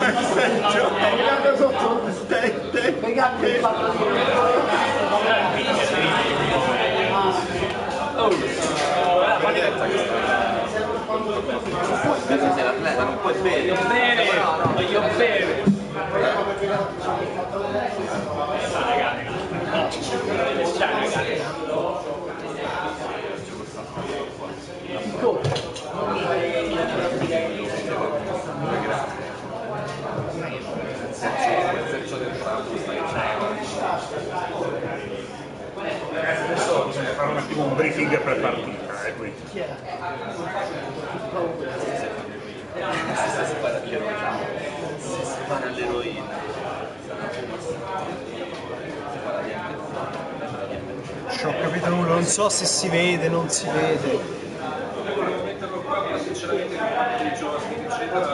Questa sei l'atleta, non puoi bere. Voglio bere. Adesso bisogna fare un attimo un briefing per partita, quindi. Se si para all'eroina. Non ho capito nulla, non so se si vede, non si vede. Metterlo qua perché sinceramente i giorni eccetera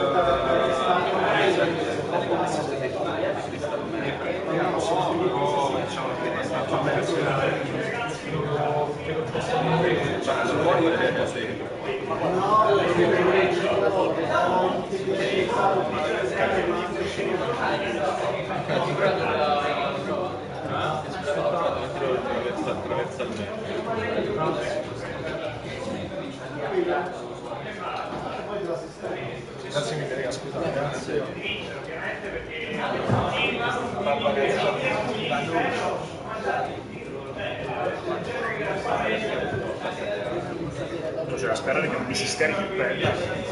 Grazie mille, ragazzi, scusate. Grazie. C'è da sperare che non mi si scarichi il pelle.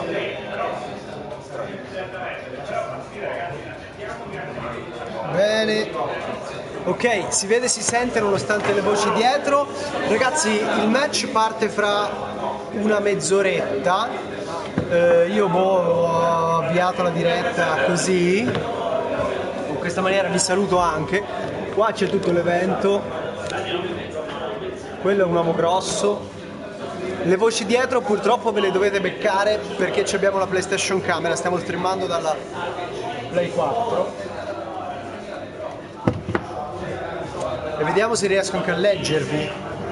Bene. Ok, si vede, si sente nonostante le voci dietro. Ragazzi, il match parte fra una mezz'oretta. Io ho avviato la diretta così. In questa maniera vi saluto anche. Qua c'è tutto l'evento. Quello è un uomo grosso. Le voci dietro purtroppo ve le dovete beccare perché abbiamo la PlayStation Camera, stiamo streamando dalla Play 4. E vediamo se riesco anche a leggervi.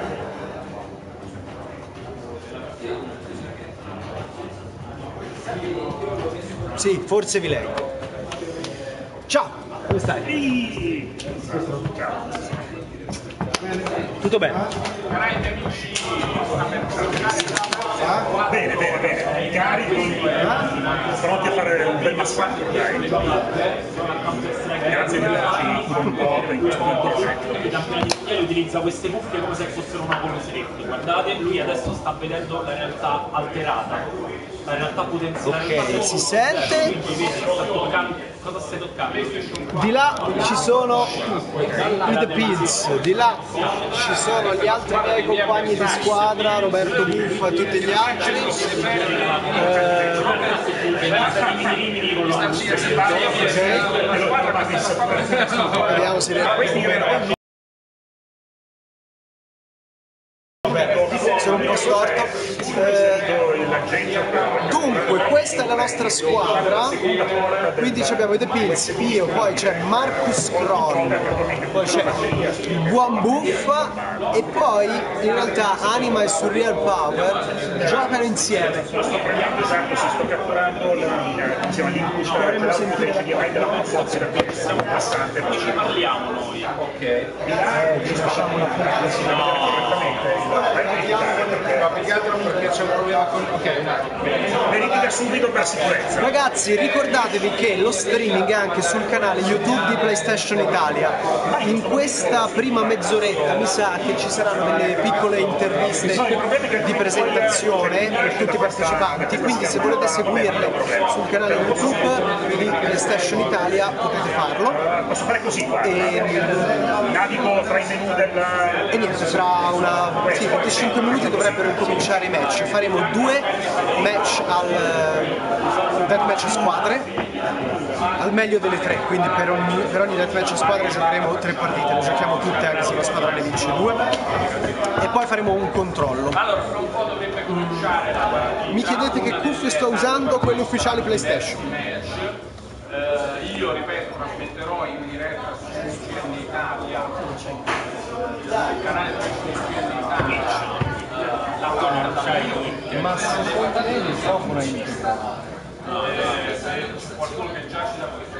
Sì, forse vi leggo. Ciao, come stai? Tutto bene? Bene, bene, bene. Carichi, pronti a fare un bel massacro, dai. Grazie di averci coinvolto in questo progetto. Il campione di Michele utilizza queste cuffie come se fossero una poliseretti. Guardate, lui adesso sta vedendo la realtà alterata, la realtà potenziale. Ok, si sente. Quindi vedi, sta toccando. Cosa stai toccando? Di là ci sono i The Pills, di là ci sono gli altri miei compagni di squadra, Roberto Buffa e tutti gli altri. Vediamo se riesco. Sono un po' storto. Dunque, questa è la nostra squadra. Quindi abbiamo i The Pills, io, poi c'è Marcus Kron, poi c'è il buon Buffa e poi in realtà Anima e Surreal Power giocano insieme. Sto prendendo, esatto, si sto catturando l'input della console per siamo passante. Poi ci parliamo noi. Ok. Ci lasciamo una ma più che altro perché c'è un problema con... verifica subito per sicurezza. Ragazzi, ricordatevi che lo streaming è anche sul canale YouTube di PlayStation Italia. In questa prima mezz'oretta mi sa che ci saranno delle piccole interviste di presentazione per tutti i partecipanti, quindi se volete seguirle sul canale YouTube di PlayStation Italia potete farlo. Posso fare così, navigo tra i menu del... E niente, fra 25 minuti dovrebbero incominciare i match. Faremo 2 match al deathmatch a squadre, al meglio delle 3, quindi per ogni deathmatch a squadre giocheremo 3 partite, le giochiamo tutte anche se la squadra ne vince 2 e poi faremo un controllo. Mi chiedete che cuffie sto usando, quelle ufficiali PlayStation. Io ripeto, trasmetterò in diretta su CN Italia, il canale di CN Italia. Ma secondo me il microfono è integrato. Se qualcuno che già ci dà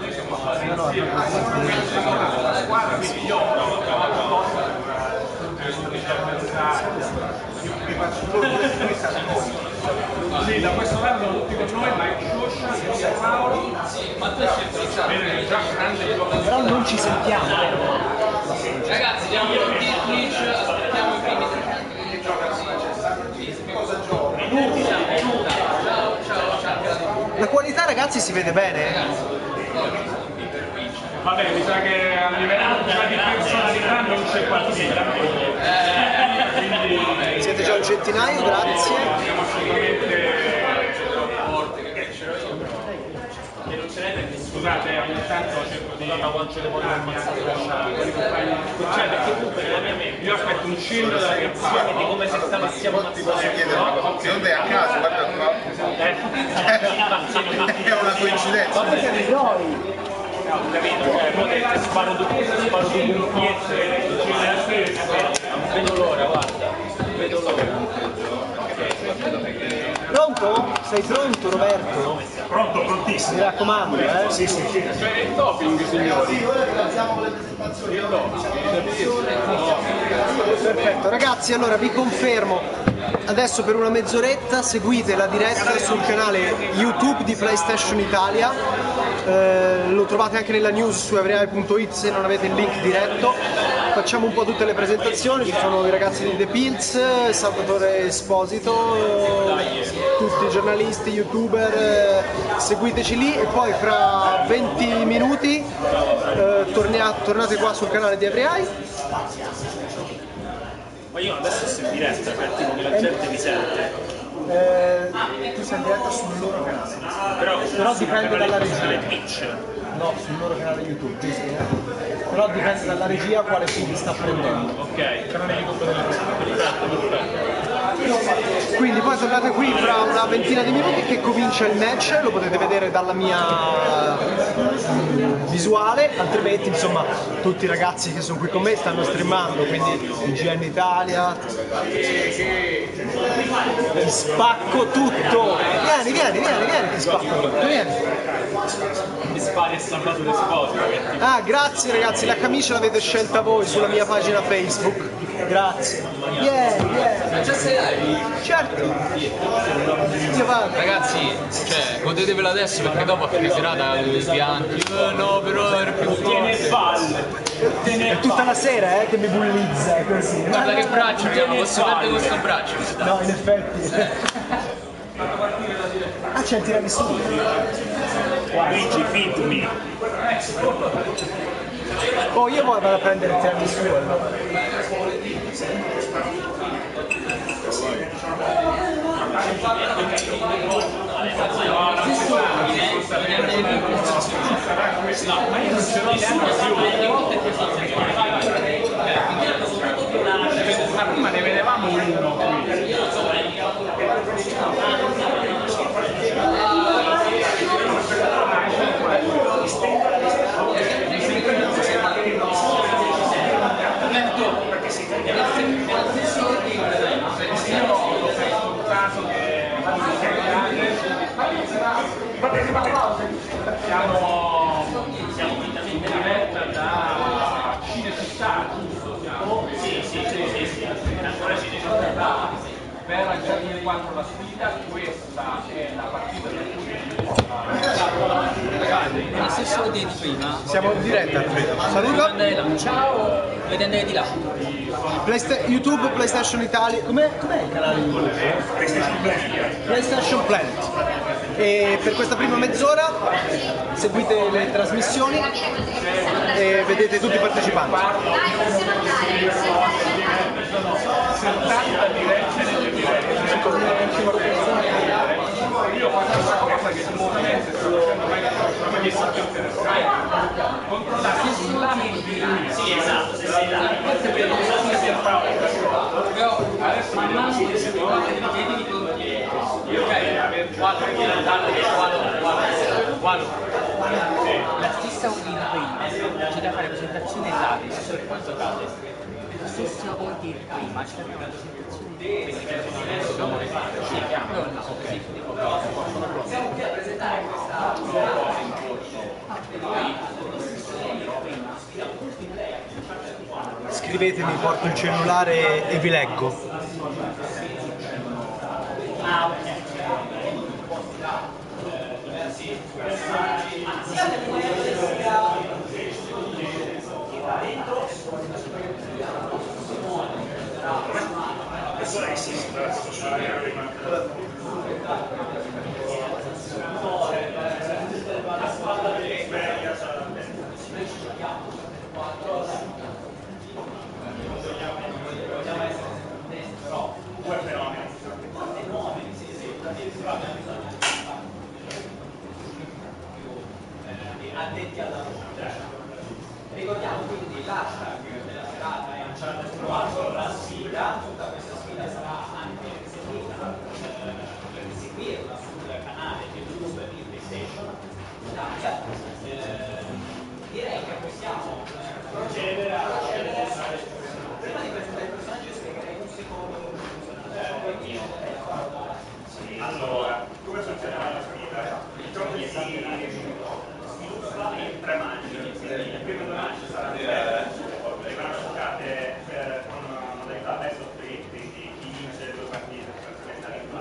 la squadra, quindi io sì, da questo lato tutti con noi, Mike Scioscia, Paolo, bene, già grande giocatore. Però non ci sentiamo. Ragazzi, diamo tutti il Twitch, aspettiamo i primi 3 ciao. La qualità, ragazzi, si vede bene? Vabbè, mi sa che a livello di personalità non c'è qualcosa. Quindi Siete già un centinaio, grazie. abbiamo assolutamente. Scusate, ogni tanto cerco di muovermi anche perché comunque nella mia mente io aspetto un shield da reazione di come se stavamo Posso chiedere una cosa? Secondo te a caso, guarda qua, è una coincidenza. Sparo due gonfiette, vedo l'ora, guarda, vedo l'ora. Pronto? Sei pronto, Roberto? Pronto, prontissimo. Mi raccomando, eh? Sì, sì, sì. il topping, signori. Perfetto, ragazzi, allora vi confermo, adesso per una mezz'oretta seguite la diretta sul canale YouTube di PlayStation Italia, lo trovate anche nella news su evriai.it se non avete il link diretto. Facciamo un po' tutte le presentazioni, ci sono i ragazzi di The Pills, Salvatore Esposito, tutti i giornalisti, youtuber, seguiteci lì e poi fra 20 minuti tornate qua sul canale di Evriai. Ma io adesso sto in diretta, per tipo che la gente mi sente. Tu sei in diretta sul loro canale, Però dipende dalla regia. Twitch. No, sul loro canale YouTube, però dipende dalla regia quale feed sta prendendo. Ok, canale YouTube delle perfetto. Quindi poi tornate qui fra una ventina di minuti che comincia il match, lo potete vedere dalla mia visuale, altrimenti insomma tutti i ragazzi che sono qui con me stanno streamando, quindi IGN Italia, ti spacco tutto, vieni, ti spacco tutto, vieni. Mi spari a Salvatore Esposito. Ah, grazie ragazzi, la camicia l'avete scelta voi sulla mia pagina Facebook, grazie. Yeah. Già sei live? Certo. Io vado. Ragazzi, cioè, godetevelo adesso perché dopo a fine serata due pianti. No, però era più Tiene forte. palle. È tutta la sera che mi bullizza così. Guarda che braccio, abbiamo, posso perdere questo braccio. No, in effetti. Ah, c'è il tiramisù. Luigi, feed me. Oh, io poi vado a prendere il tiramisù allora. Ma prima ne vedevamo uno qui. Siamo in diretta da Cinecittà, giusto? Sì, ancora Cinecittà. Per aggiornare 4 la sfida, questa è la partita per cui Lo stesso di prima. Siamo in diretta. Saluto. Ciao, dovete andare di là. YouTube, PlayStation Italia. Com'è il canale YouTube? PlayStation Planet. E per questa prima mezz'ora seguite le trasmissioni e vedete tutti i partecipanti. 70 dirette nelle dirette. Io faccio una cosa che ultimamente sto facendo meglio, è stato interessante. Controllare sulla mobilità. Sì, esatto, adesso io vorrei aver La stessa ordine prima, c'è da fare presentazione live, se per quanto cade. La stessa ordine prima, c'è da fare una presentazione. scrivetemi, porto il cellulare e vi leggo. Ah, ok. Adesso lei si sta studiando. Due fenomeni. Addetti alla voce. Ricordiamo quindi l'hashtag della serata è Uncharted 4, la sfida, tutta questa sfida sarà anche seguita per seguirla sul canale YouTube di PlayStation Italia. Direi che possiamo procedere a prima di presentare il personaggio spiegherei un secondo come funziona. Allora, come funziona la sfida? Il gioco si sviluppa in 3 manche. Le prime 2 manche saranno vengono giocate con una modalità best of 3, quindi chi vince le 2 partite trasmetta in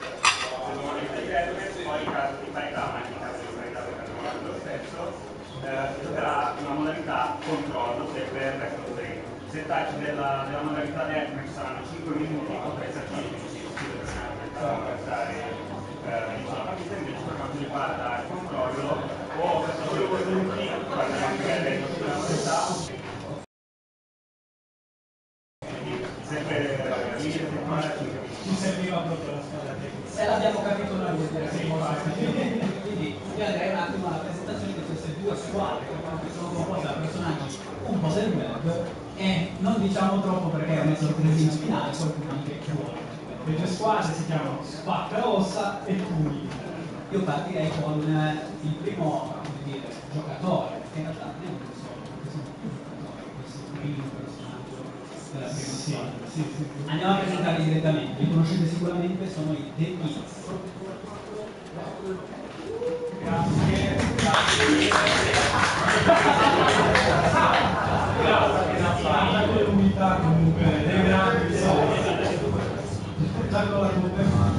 poi in caso di parità, ma anche in caso di parità perché non lo stesso, giocherà una modalità controllo sempre best of 3. I settaggi della modalità deathmatch saranno 5 minuti contro i esercizi per avversari la partita. Invece per quanto riguarda il controllo o per 2 minuti guarda magari sulla modalità sempre ci serviva proprio la squadra tecnica. Se l'abbiamo capito noi vuol dire che Quindi io andrei un attimo alla presentazione di queste 2 squadre che sono composte da personaggi un po' del web e non diciamo troppo perché è una sorpresina finale, qualcuno anche fuori. Le 2 squadre si chiamano Spacca Rossa e Tuni. Io partirei con il primo giocatore, che in realtà non è un persona, sono più giocatori, questo primo personaggio della prima squadra. Sì. Andiamo a presentarli direttamente, li conoscete sicuramente, sono i The Kids. Grazie. L'unità comunque dei grandi soldi. Spettacolo la tua mano.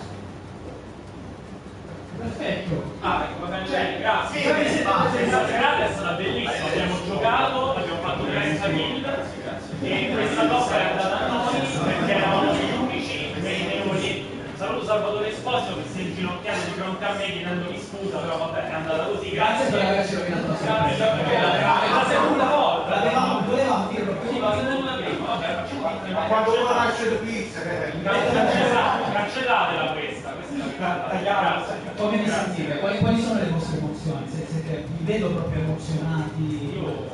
Perfetto. Grazie. Questa serata è stata bellissima, abbiamo giocato, abbiamo fatto 30 kill e questa cosa è andata a noi perché eravamo gli unici meritevoli. Saluto Salvatore Esposito che si è inginocchiato di fronte a me chiedendogli scusa, però vabbè è andata così. Grazie per averci rovinato la sorpresa. È la seconda volta. Volevamo dirlo Quindi va seconda prima, vabbè, Ma quando uno nasce di pizza, cancellatela questa come vi sentite? Quali sono le vostre emozioni? Vi vedo proprio emozionati. Io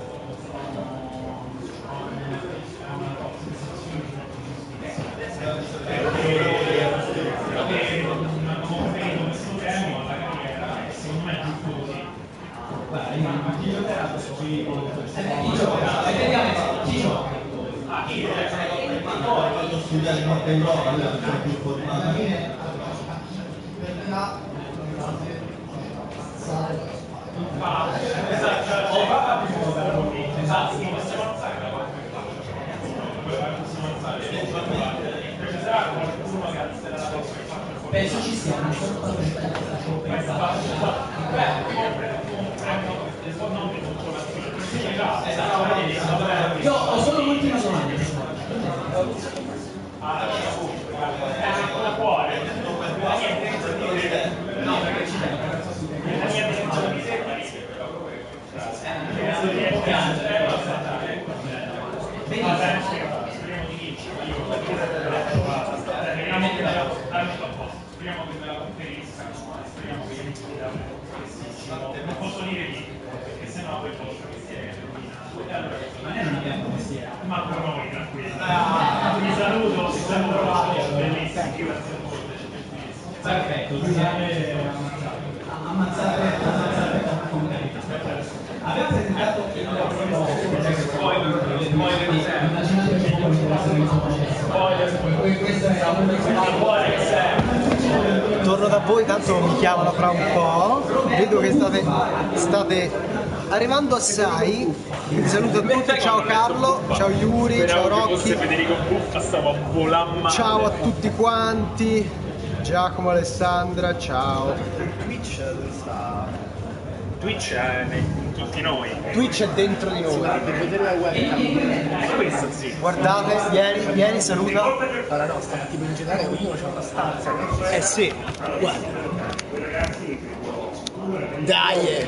guarda, io non ti giocherà chi gioca? Chi gioca? Chi Quando studia in Nord Europa, lui è ancora più informato. Penso ci sia una io ho solo un'ultima domanda. No, perché ci tengo. Speriamo che me la conferisca, speriamo che mi sia non posso dire di perché sennò poi posso che Ma noi non abbiamo mestiere. ma per noi tranquillo. Vi saluto, bellissimo, grazie molte. Perfetto, ammazzate con carità. Abbiamo presentato il primo progetto, immaginate che poi deve essere un questo è Torno da voi, tanto mi chiamano fra un po'. Vedo che state arrivando assai, quindi saluto a tutti, ciao Carlo, ciao Yuri, ciao Rocchi, Federico Buffa, stavo a volare. ciao a tutti quanti, Giacomo, Alessandra, ciao. Twitch dove sta? Twitch è in tutti noi. Twitch è dentro di noi. Per vedere la webcam. È questo sì. Guardate, vieni, saluta. Allora no, sta tipo in generale ognuno c'ha una stanza. Eh sì, Guarda. Dai!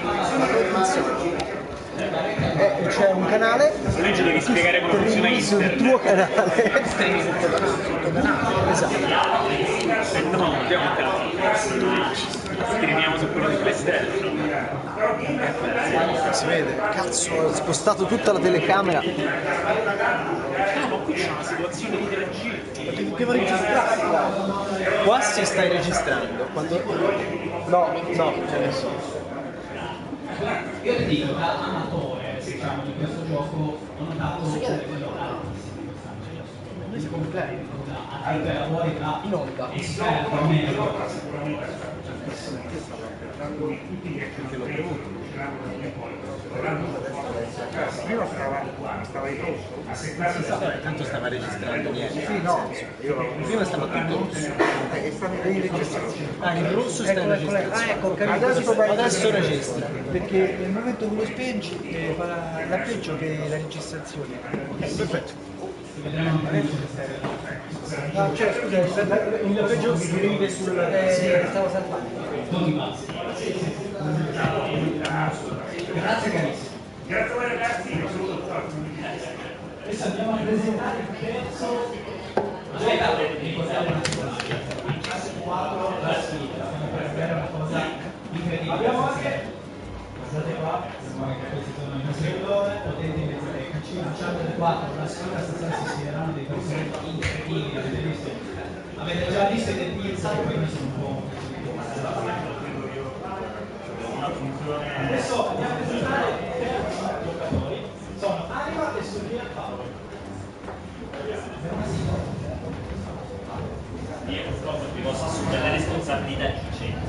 c'è un canale Lui ci devi spiegare come funziona sul internet. tuo canale. Esatto. No, non abbiamo un canale. Scriviamo su quello di PlayStation. Si vede, cazzo, ho spostato tutta la telecamera. Ma qui c'è una situazione di regia. Devo registrare qua. Qua si stai registrando. Quando... No, Io ti dico, da amatore, diciamo, di questo gioco, ho notato Noi completo. altri lavori da In onda. esperto medico. Perché l'ho bevuto. Prima stava in rosso. tanto stava registrando niente. Sì, no. Prima stava tutto rosso. E stava in registrazione. Ah, il rosso sta in registrazione. Ah, ecco, Adesso registra. Perché nel momento che lo speggi fa la peggio che la registrazione. Perfetto. No, cioè scusa, il peggio scrive sul. Stavo salvando. Grazie carissimo. Grazie a voi ragazzi. Adesso andiamo a presentare il pezzo. Aspetta, ricordiamo un attimo la sfida, per vedere una cosa incredibile. Abbiamo anche, guardate qua, abbiamo anche questi sono i nostri colori, potete vedere che ci lanciamo del 4, la sfida stasera si sfideranno dei personaggi incredibili, avete già visto i The Pills che poi sono un po'. Adesso andiamo a presentare i giocatori, sono Anima e Sofia Paolo. Io purtroppo ti posso assumere la responsabilità di centro.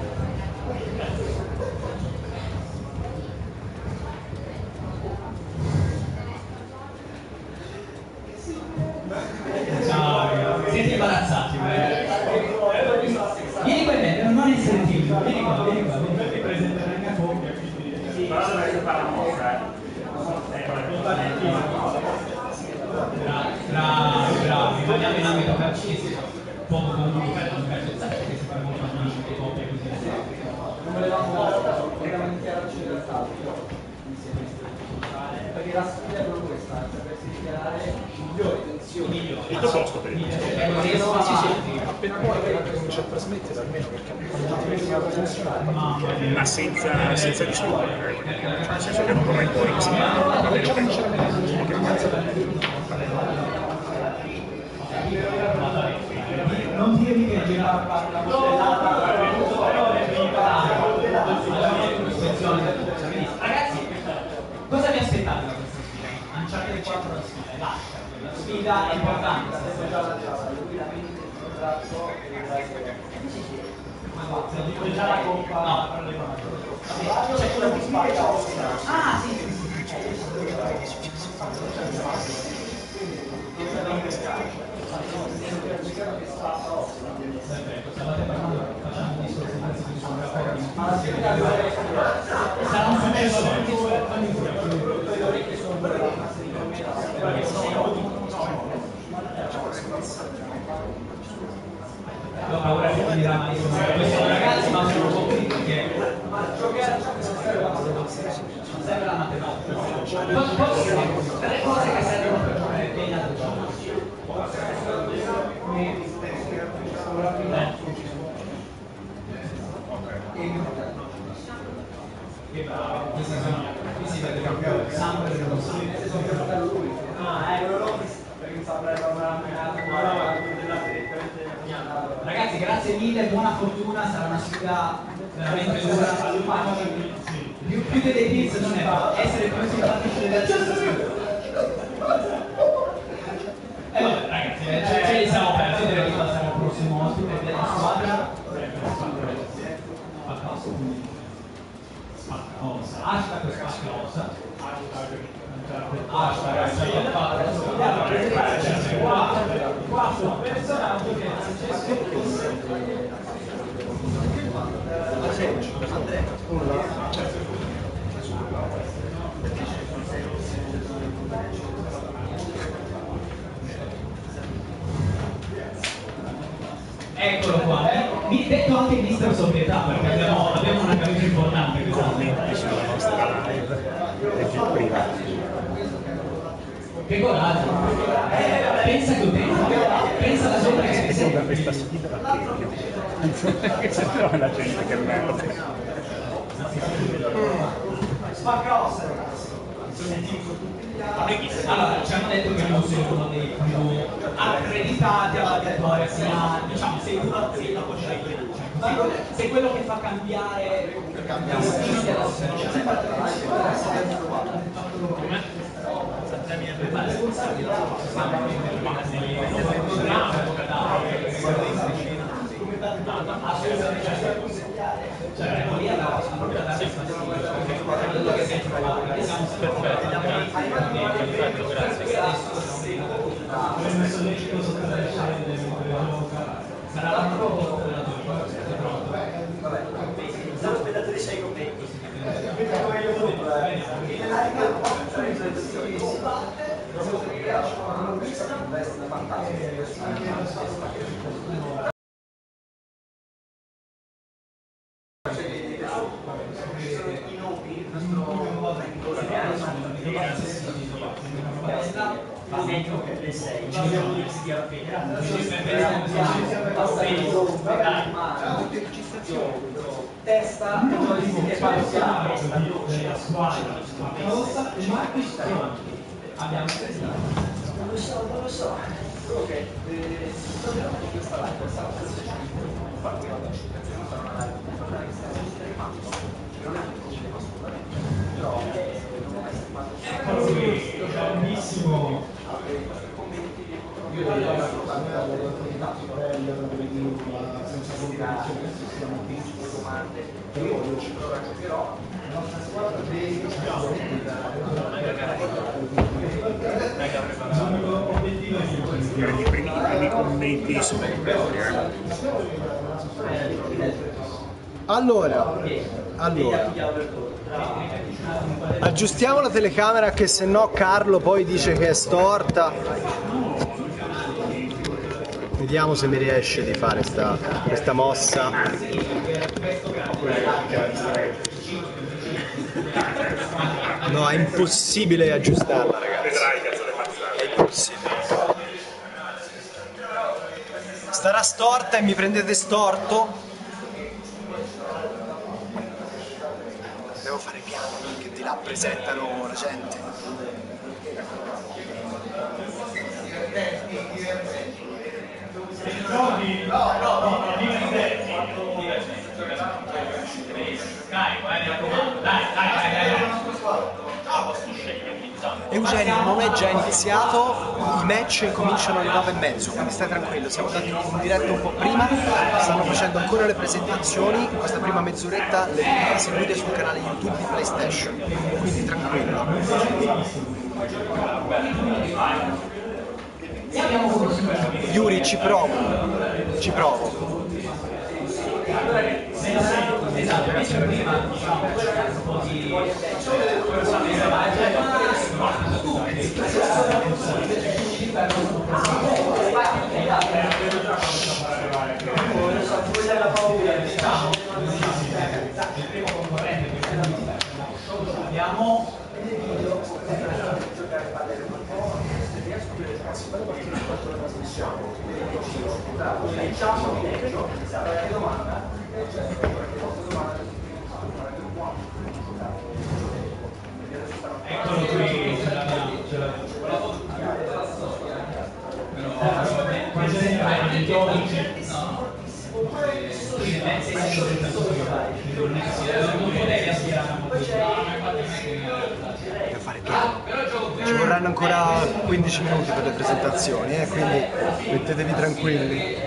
Ciao, siete imbarazzati, vieni qua dentro, non essere timido, vieni qua, ti presenterò la mia coppia. Bravi, rimaniamo in ambito calcistico, poco non mi calciare che si fa molto amici di coppie così. Non volevamo iniziarci del calcio perché la sfida è proprio questa, sapersi schierare i migliori tensioni. Il tuo posto per il Appena poi comincia a trasmettere almeno perché quando ti vedi una funzionare. ma senza disturbare, cioè nel senso che non vorrei poi Non dirmi che girava la coltellata, ragazzi, cosa vi aspettate da questa sfida? Lanciate il 4 alla sfida, lascia, la sfida è importante. Dico già la coppa. No. C'è quello che spacca. Ah, sì. Sarà un successo. Ho paura che finirà mai questi ragazzi, ma sono convinti perché serve la matematica. Le cose che servono per giocare bene ad che bravo, questi si vede proprio sangue del non sangue. Ah, quello perché sta prendendo una ragazzi, grazie mille, buona fortuna, sarà una sfida veramente dura. Più delle pizze non è fa, essere più simpatici delle e vabbè ragazzi, ce li siamo persi, direi di passare al prossimo ospite della squadra. A passo, quindi spacca ossa, hashtag spacca ossa. Quarto personaggio che è eccolo qua, detto anche mister sobrietà, perché abbiamo una camicia importante quest'anno. Sulla nostra live è più prima. Che coraggio! Pensa che pensa alla gente che E da questa sfida che sentiamo la gente che merda. Allora, ci hanno detto che non sei uno dei più accreditati alla vittoria, diciamo, sei uno sei quello che fa cambiare la stile della Perfetto, grazie. sarà l'anno dopo testa e parziale della squadra rossa e Marcus abbiamo non lo so ok questa eccolo qui bellissimo I primi commenti sulla vittoria. Allora, aggiustiamo la telecamera che se no Carlo poi dice che è storta. Vediamo se mi riesce di fare questa mossa. No, è impossibile aggiustarla, ragazzi. È impossibile. Starà storta e mi prendete storto. Devo fare piano perché di là presentano la gente. Eugenio, non è già iniziato, i match cominciano alle 9:30, quindi stai tranquillo, siamo andati in diretta un po' prima, stanno facendo ancora le presentazioni, questa prima mezz'oretta le seguite sul canale YouTube di PlayStation, quindi tranquillo. Yuri, ci provo. Eccolo qui, ce l'abbiamo. Da fare piano. Ci vorranno ancora 15 minuti per le presentazioni, quindi mettetevi tranquilli.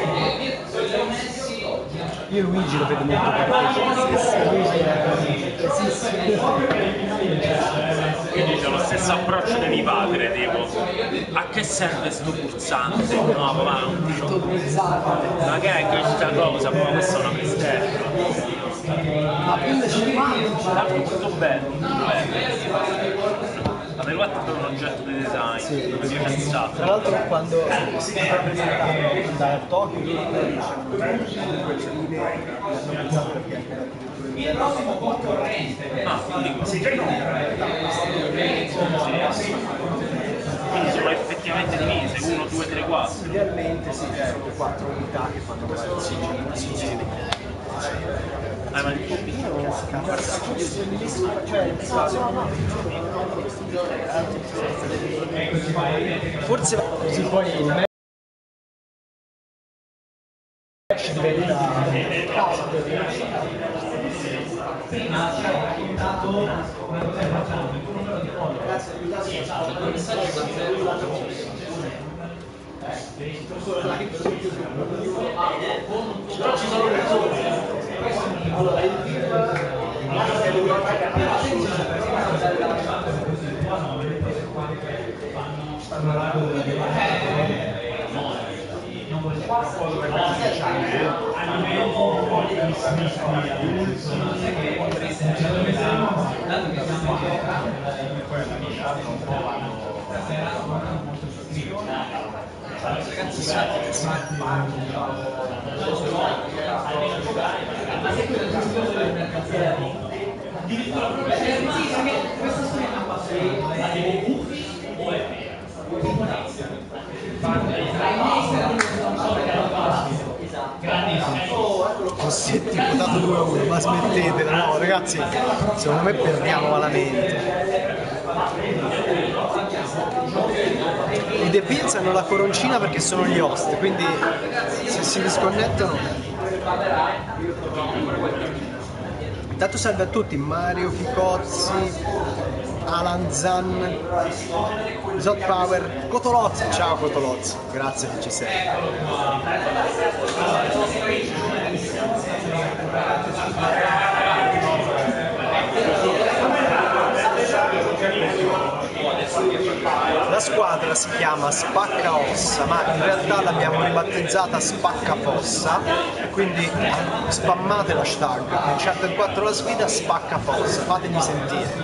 Io Luigi lo vedo molto perché Luigi è stesso approccio di mio padre, tipo, a che serve sto pulsante? No, papà, non ti so. Ma che è questa cosa? Ma questa è una PlayStation. Ma 1550 Tanto molto bello, molto bello. La Play 4 è proprio un oggetto di design, Sì. mi piace un sacco. Tra l'altro quando si è presentato andare a Tokyo, Il prossimo concorrente Ah, dico. Sì, già quindi sono effettivamente divise, 1, 2, 3, 4. idealmente si 4 unità che fanno Ma il pompino non è forse così poi il match diventa prima ci ha raccontato una cosa che facciamo il numero di pollo. allora il questa storia è una buffi o è Rossetti votato 2-1, ma smettetela, no ragazzi, secondo me perdiamo malamente. I The Pills hanno la coroncina perché sono gli host, quindi se si disconnettono. Intanto salve a tutti, Mario Picozzi, Alan Zan, Zot Power, Cotolozzi, ciao Cotolozzi, grazie che ci sei. La squadra si chiama Spacca Ossa, ma in realtà l'abbiamo ribattezzata Spacca Fossa, quindi spammate l'hashtag Uncharted 4 la sfida Spacca Fossa, fategli sentire.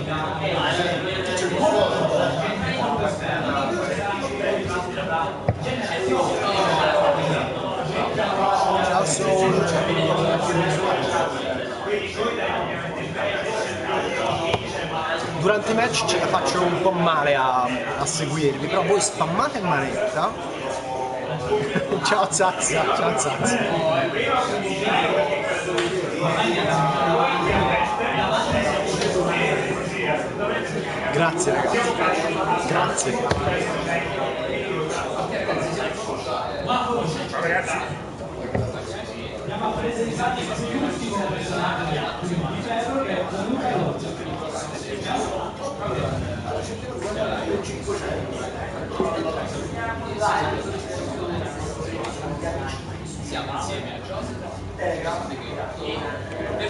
Ciao Soul. Durante i match ce la faccio un po' male a seguirvi, però voi spammate in manetta. Ciao Zazza, ciao Zazza. Grazie ragazzi, grazie. Ciao ragazzi. Abbiamo presentato l'ultimo personaggio di Ferro che è Gianluca Lozzi. Siamo insieme a Joseph e per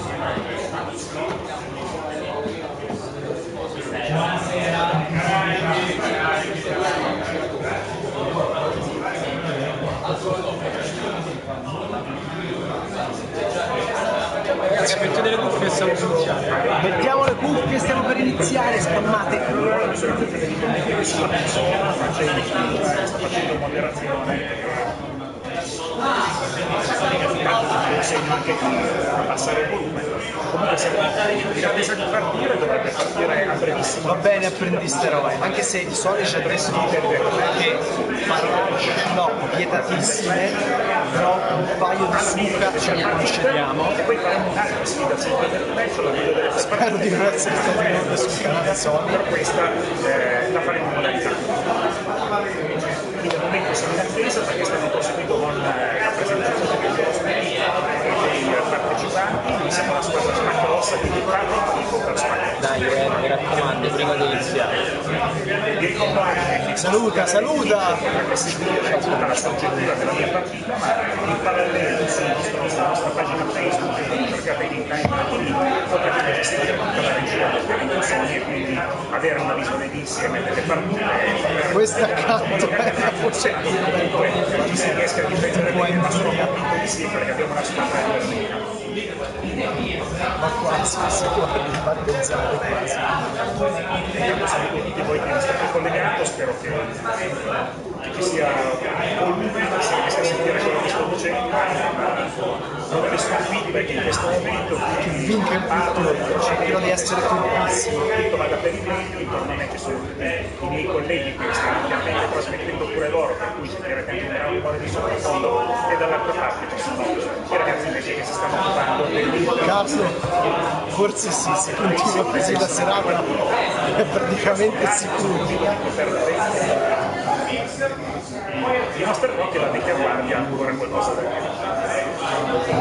Ragazzi, metto delle cuffie e stiamo per iniziare. Mettiamo le cuffie, stiamo per iniziare, spammate. Sta facendo moderazione. Segno anche qui a passare il volume. Comunque se in attesa di partire dovrebbe partire a brevissimo. Va bene, apprendisterò, anche se i soliti adesso che no, vietatissime, però un paio di succa ce le concediamo. E poi faremo un'altra sfida sempre per il match, la video delle Spero di non essere stato venuto sul canale Sony. per questa la faremo in modalità. Quindi al momento siamo in attesa perché è stato proseguito con la presentazione degli ospiti e dei partecipanti. Noi siamo la squadra Spacca mossa che ti parla in tipo per spaghetti. Dai, mi raccomando, prima di iniziare. Vi ricordo anche che Saluta, saluta! potete seguire tutta la soggettiva della mia partita, ma in parallelo sulla nostra pagina Facebook, cercate di potete gestire tutta la regia delle canzoni e quindi avere una visione d'insieme delle partite. Questa accanto è la voce Comunque ci si riesca a difendere bene, ma sono convinto di sì perché abbiamo una squadra veramente. ma quasi si può ribattezzare quasi. Vediamo se tutti voi che mi state collegando, spero che ci sia volume, che si riesca a sentire quello che sto dicendo, non ho nessun feedback in questo momento, quindi Vinca il tutto, cercherò di essere turpissimo. tutto vada per il meglio, intorno a me ci sono i miei colleghi che stanno chiaramente trasmettendo pure loro, per cui sentirete anche un gran cuore di sottofondo, e dall'altra parte ci sono i ragazzi invece che si stanno occupando dell'interno. Cazzo, forse sì, se continua così la serata è praticamente sicuro. I Master Rock e la vecchia guardia ancora qualcosa da dire.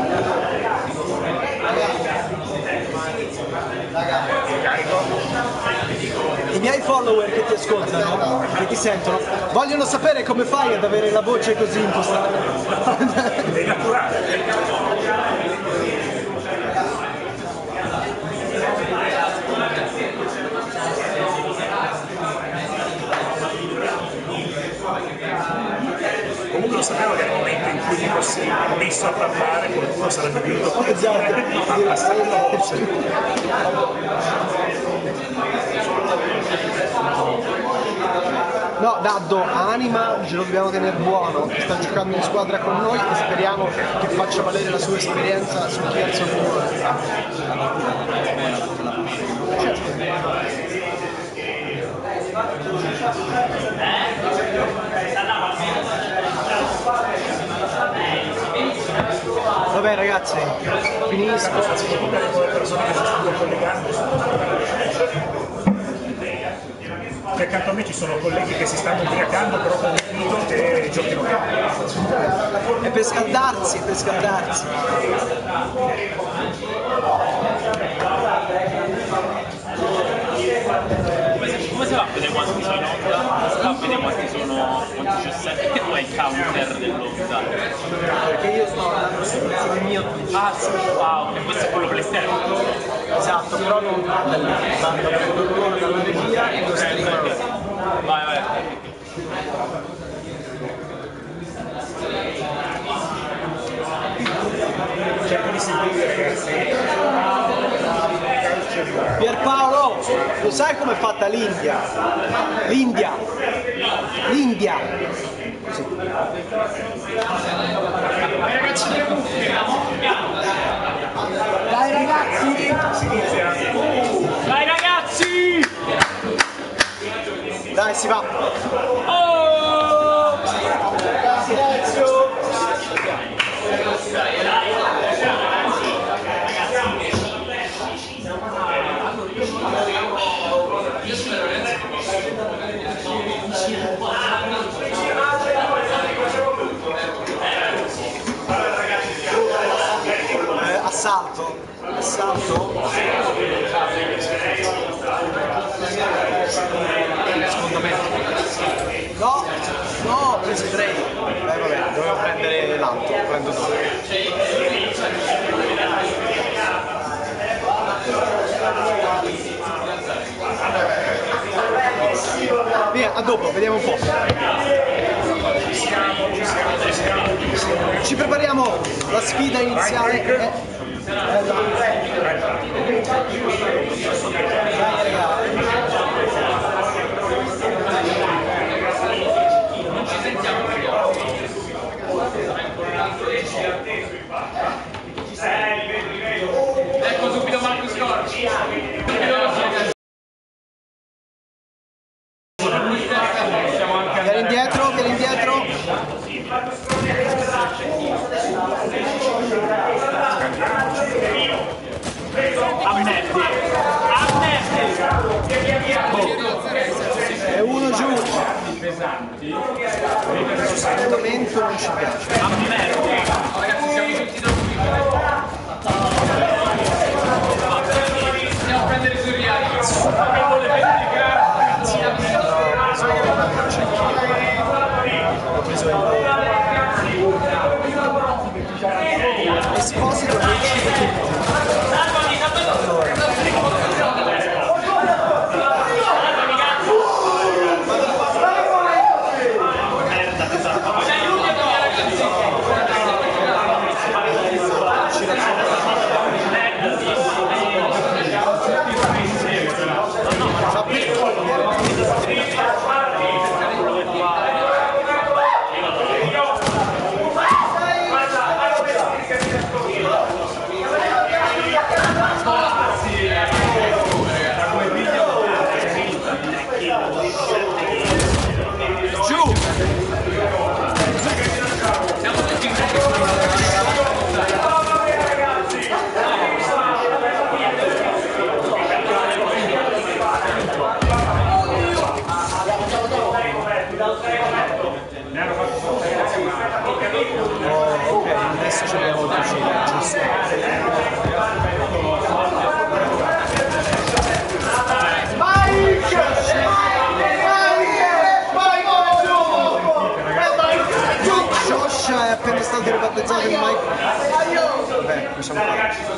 I miei follower che ti ascoltano, che ti sentono, vogliono sapere come fai ad avere la voce così impostata. È naturale. Comunque lo sapevo che nel momento in cui mi fossi messo a parlare qualcuno sarebbe venuto a No, Daddo, Anima ce lo dobbiamo tenere buono, sta giocando in squadra con noi e speriamo che faccia valere la sua esperienza su chi alza il rumore. Vabbè ragazzi, finisco. Accanto a me ci sono colleghi che si stanno ubriacando, però convinto che giochino bene. È per scaldarsi, è per scaldarsi. Come si va a vedere quanti sono in onda? Si va a vedere quanti ci sono, perché tu hai il counter dell'onda? Perché io sto andando sul mio Twitch. Ah sì, wow, questo è quello PlayStation. Esatto, però non va da lì, va dal produttore, dalla regia e lo streamano. Vai, vai. Cerco di seguire ragazzi. Pierpaolo, lo sai com'è fatta l'India? L'India! L'India! Così. Dai ragazzi! Dai ragazzi! Dai, si va! Oh! Silenzio! Assalto, assalto. Secondo me. No, no, ho preso i treni. Vabbè, dovevo prendere l'altro, prendo dopo. Via, a dopo, vediamo un po'. Ci prepariamo, la sfida iniziale è... Ecco subito Marco Scorci. Vieni indietro, vieni indietro.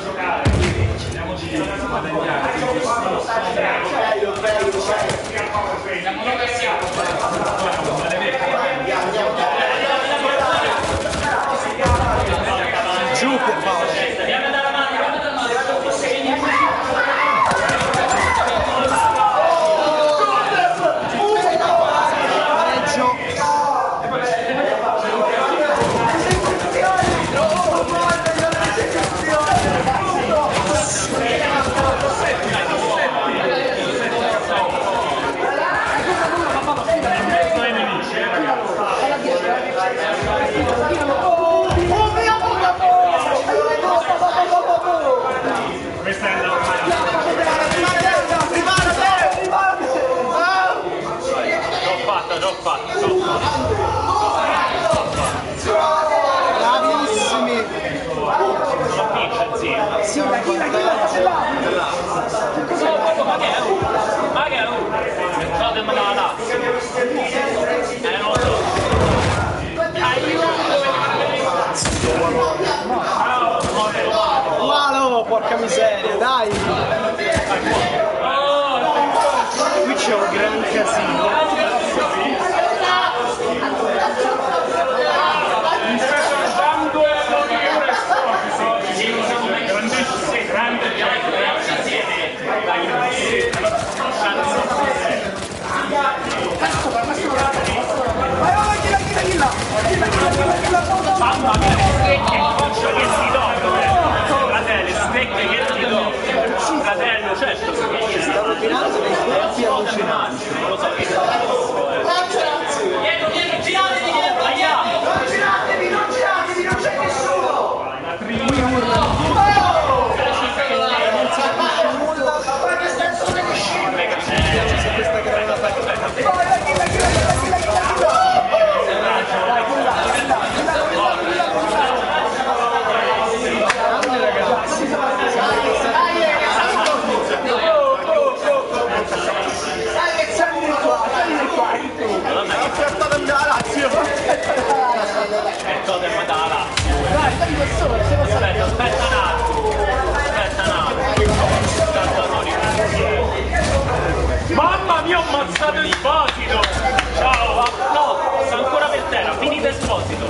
giocare, vediamo di guadagnare. Giù per Paolo. Questa è andata male. L'ho fatta. Bravissimi. Non vince, zio. Sì, ma chi la Ma che è? Totem dalla Lazio. Non lo so. Malo, porca miseria, dai! Qui c'è un gran casino. Mamma mia, le stecche che si do, fratello, le stecche che ti do, fratello, certo che Stavo tirando dei colpi allucinanti. non lo so che Dietro, giratevi dietro, non c'è nessuno! Qui urlano non si capisce nulla. C'è questa granata. Grande ragazzi. Mamma mia, ho ammazzato Esposito! Ciao, no, sta ancora per terra, finite Esposito!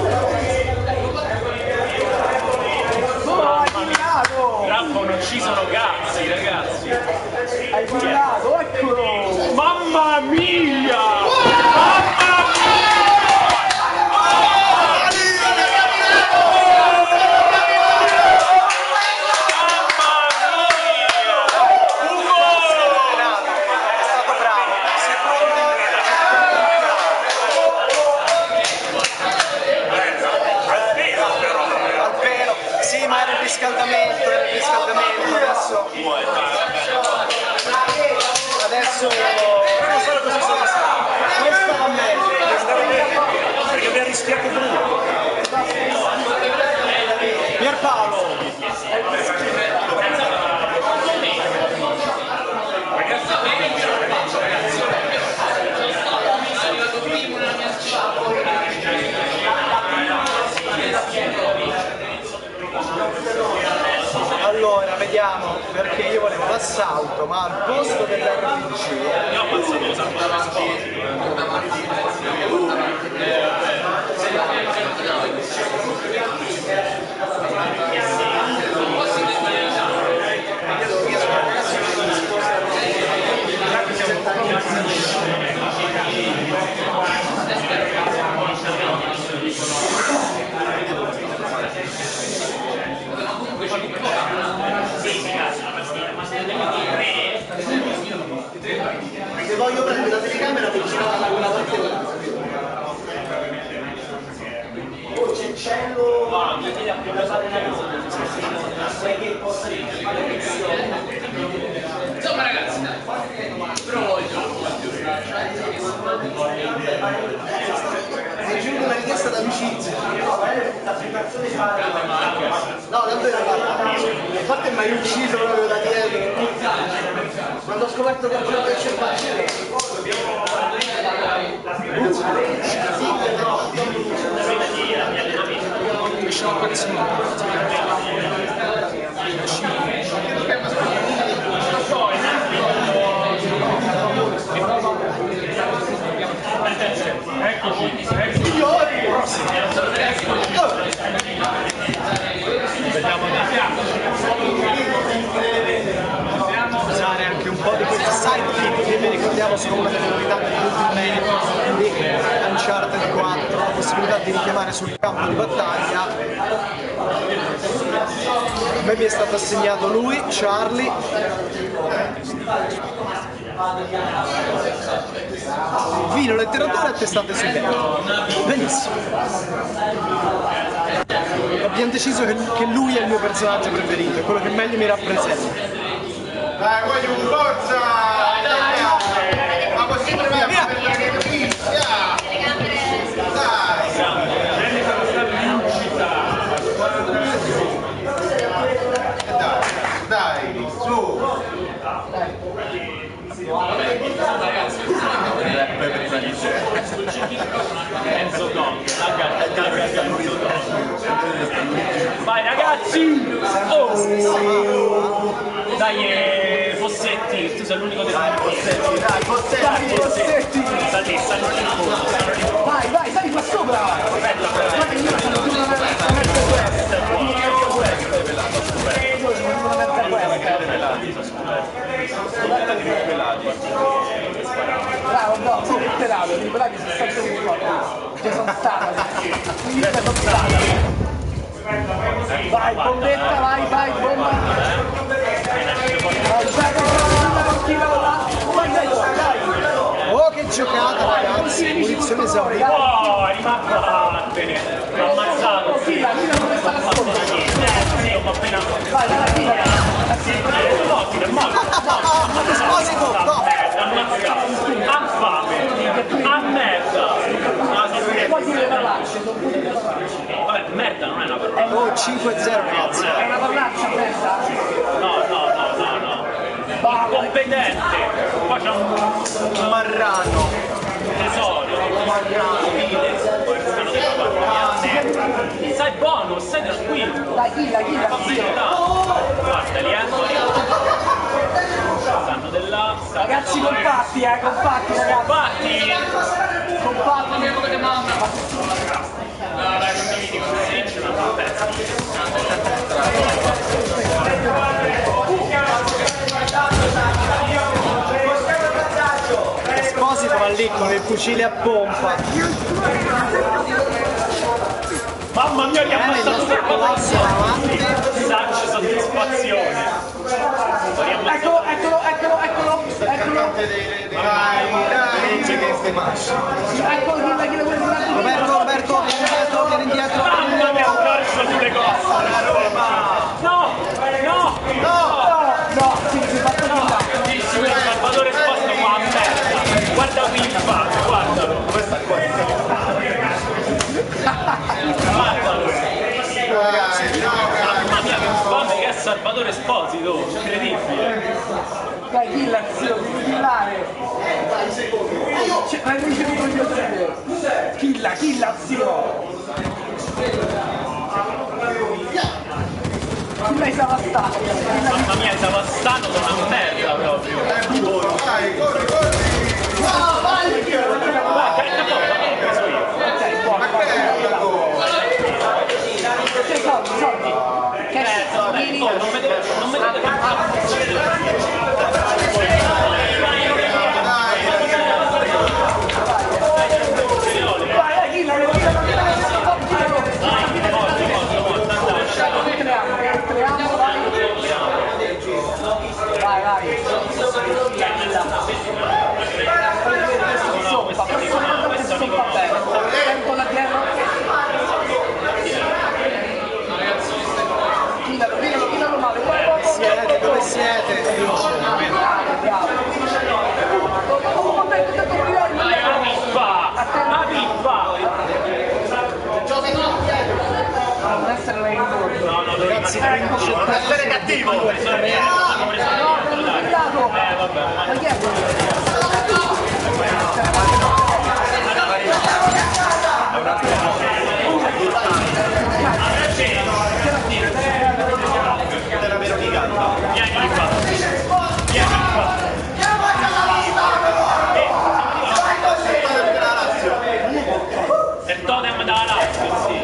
Mamma mia! Rappo non ci sono cazzi, ragazzi! Hai bullato, eccolo! Mamma mia! Sì, ma era il riscaldamento, adesso non so cosa sono stato. Questa va meglio. Perché abbiamo rischiato tutto. Pierpaolo. Allora, vediamo, perché io volevo l'assalto, ma al posto dell'RPG Io ho ammazzato un sacco di Esposito. Se voglio prendere la telecamera per girare da quella parte là. Oh, c'è il cielo. No, mi chiede a fare una cosa. Sai che possa insomma ragazzi, dai, però voglio. Hai giunto una richiesta d'amicizia. No, davvero guarda. Infatti mi hai ucciso proprio da dietro. Quando ho scoperto che c'era il cervello. che sono una delle novità di Uncharted 4, la possibilità di richiamare sul campo di battaglia. A me mi è stato assegnato lui, Charlie. Vino, letteratura e testate sui tempi. Benissimo. Abbiamo deciso che lui è il mio personaggio preferito, è quello che meglio mi rappresenta. Dai, voglio un forza! Ma possibile via per la notizia! Dai, su! Enzo Gong, vai ragazzi! Oh! Dai Fossetti, tu sei l'unico dei Fossetti. Dai, Fossetti! Sali in fondo. Vai, sali qua sopra! Guarda che io sono una mezza questa! Bravo, no, sono ripelato, i ripelati sono sempre qua. Ci sono stato. Vai, bombetta, vai, bomba. Oh, che giocata, ragazzi! Munizione esaurita. Oh, è rimasto a vattene. L'ho ammazzato. Fila, dove sta la scuola? Sì, ho appena... Vai, dalla fila. È morto. Esposito, no! Ammazzato. A fame. A merda. Puoi dire parolacce, Vabbè, merda non è una parola. Oh, 5-0, ragazzi. è una parolaccia, merda. No. Incompetente. Poi c'è un Marrano. tesoro. Sai bonus, stai tranquillo. Dai, chilla. Guarda lì, stanno dell'A. Ragazzi, compatti, ragazzi. Compatti. Esposito va lì con il fucile a pompa. Mamma mia, che ha Il nostro colosso va avanti. Sacci soddisfazione. Eccolo. Eccolo, chilla. Roberto, vieni indietro. Mamma mia, ho perso sulle cose. No, Si fa così. Salvatore Esposito qua a merda. Guarda qui il fatto, guardalo. Mamma mia, che spalle che è Salvatore Esposito, incredibile. Dai, chilla, zio, devi killare. Prendi il coglione. Killa, zio. Killa i Savastano. Mamma mia, i Savastano sono una merda proprio. Vai, corri! No, vai! Che soldi? Che soldi? Non vedete Vai, killa. Entriamo, vai. Soppa bene. Tempo da dietro. Killalo male. Dove siete? Bravo. La pippa! Non essere lei in bordo. No, Ragazzi, essere cattivo! No, non l'ho guardato. Ma chi è quello? Il totem da Lazio, sì.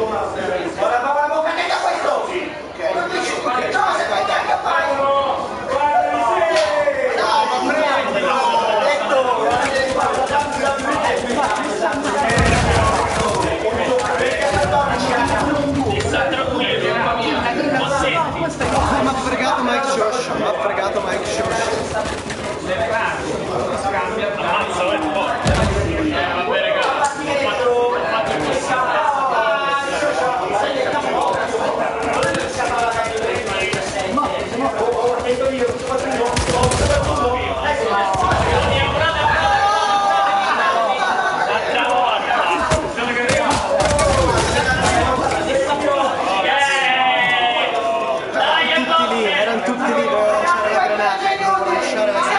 Erano tutti lì, dovevano lanciare la granata, dovevano lasciare la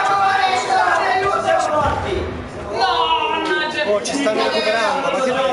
stazione. Oh, ci stanno recuperando, ma che...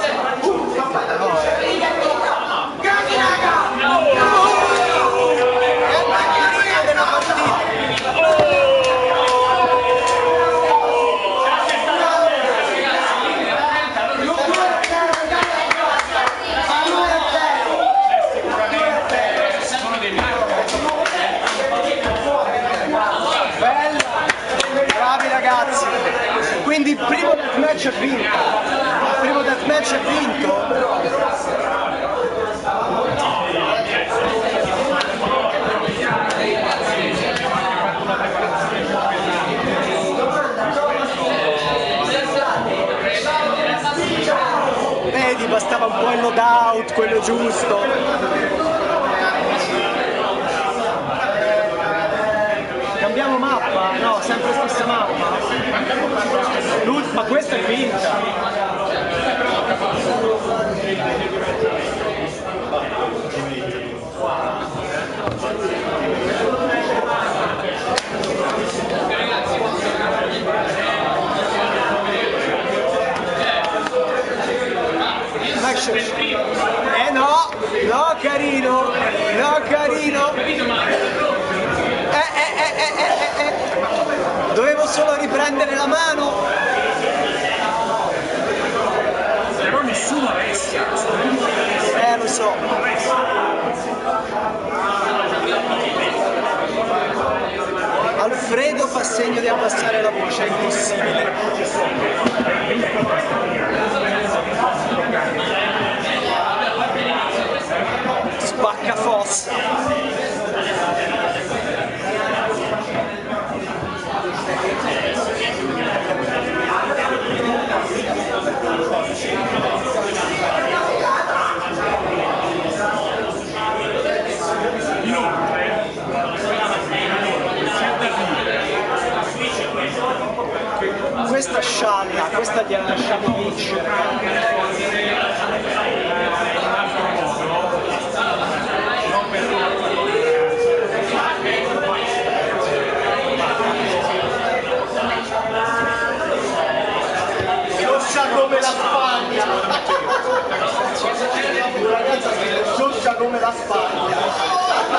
Bravi ragazzi, quindi il primo deathmatch è vinto, il primo deathmatch è vinto. Vedi, bastava un po' il loadout, quello giusto. Cambiamo mappa? No, sempre stessa mappa. Ma questa è finta. No, no carino, no carino. Dovevo solo riprendere la mano. Però nessuno resta. Lo so. Alfredo fa segno di abbassare la voce, è impossibile. Spacca fossa. Questa scialla, questa gliela lasciamo vincere. Scioccia come la Spagna! Ragazza, scioccia come la Spagna!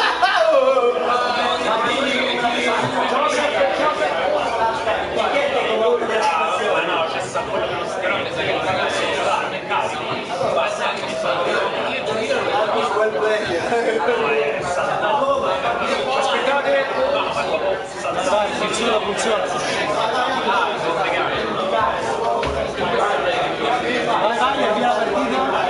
Aspettate! Vai, funziona, funziona! Vai, vai, avvia la partita!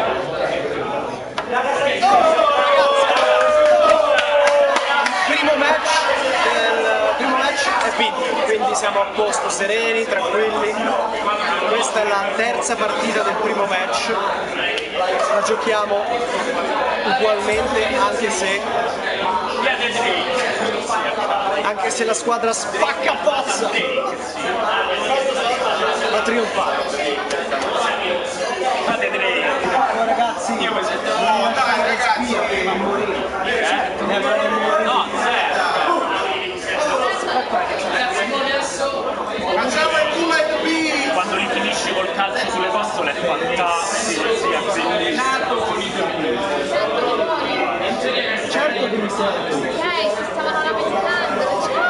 Il primo match è vinto, quindi siamo a posto, sereni, tranquilli. Questa è la terza partita del primo match. La giochiamo ugualmente, anche se la squadra spacca pozza, ma trionfare. Oh, ragazzi, va a morire. Quando li finisci col calcio sulle costole è fantastico, certo devi stare tu. Si stavano lamentando.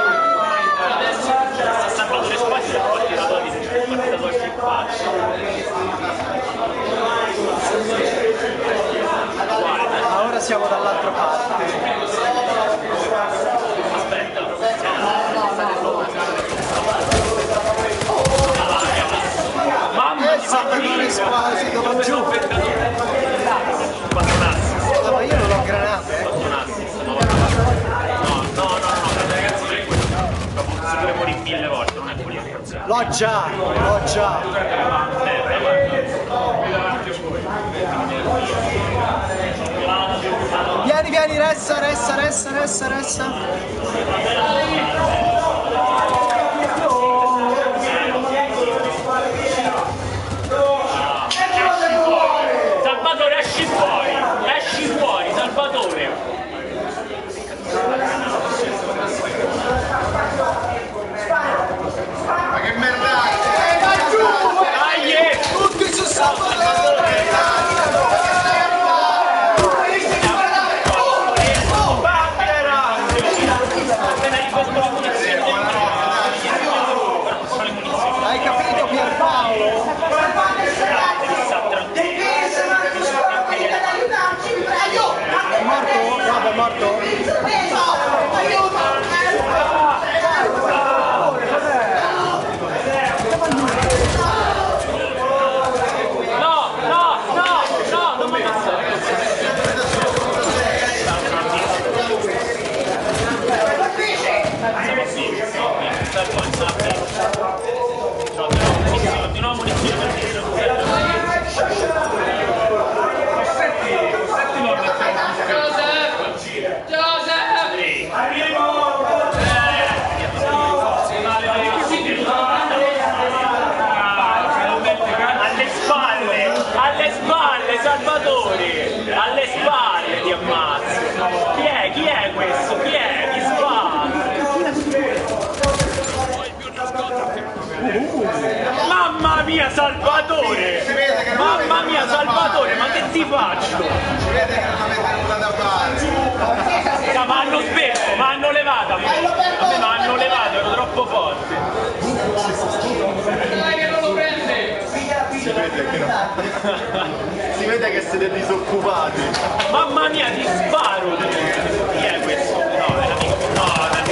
sta sempre sulle spalle e poi tiratori in faccia. Ma ora siamo dall'altra parte. Aspetta, Esposito, va giù. No, ma io non ho granate. No, ragazzi, si deve morire 1000 volte, non è quello che cazzo. L'ho già. Vieni, resta. Salvatore, esci fuori, Salvatore. Ma che merdate! Vai giù! Dai! Tutti su Salvatore! Hai capito Pierpaolo? È morto? Vabbè, è morto? No, non mi ammazzare. Di nuovo munizione per dire. Alle spalle, Salvatore! Alle spalle ti ammazzi! Chi è questo? Chi è? Chi spara? Mamma mia Salvatore! Mamma mia Salvatore, ma che ti faccio? Si vede che non avete nulla da fare. Ma hanno spento, ma hanno levato a me, ma hanno levato, ero troppo forte. Dai che non lo prende! Si vede che siete disoccupati. Mamma mia, ti sparo! Chi è questo? No, è l'amico. No,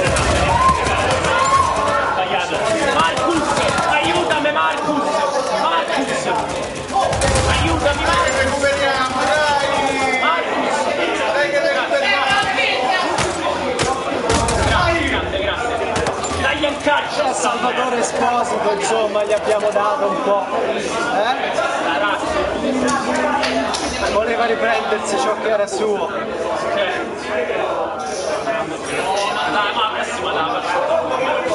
sbagliato. Marcus! Aiutami Marcus! Aiutami Marcus! Recuperiamo, dai! Marcus! Dai che recuperiamo! Grande. Dai in caccia! Salvatore Esposito, insomma, gli abbiamo dato un po'. Voleva riprendersi ciò che era suo. Ma prossima la faccio.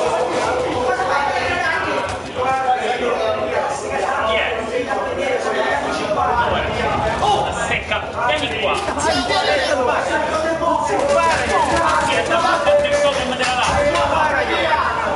Chi è? Secca, vieni qua. Chi è davanti al totem della lava?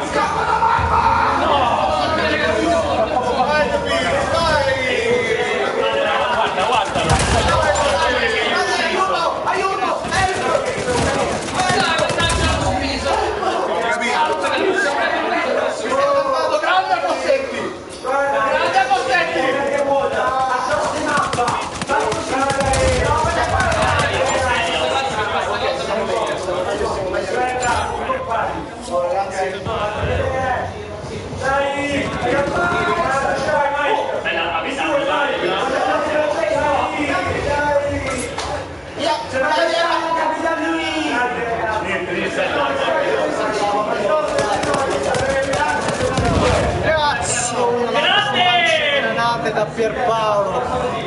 Cazzo, granate da Pierpaolo.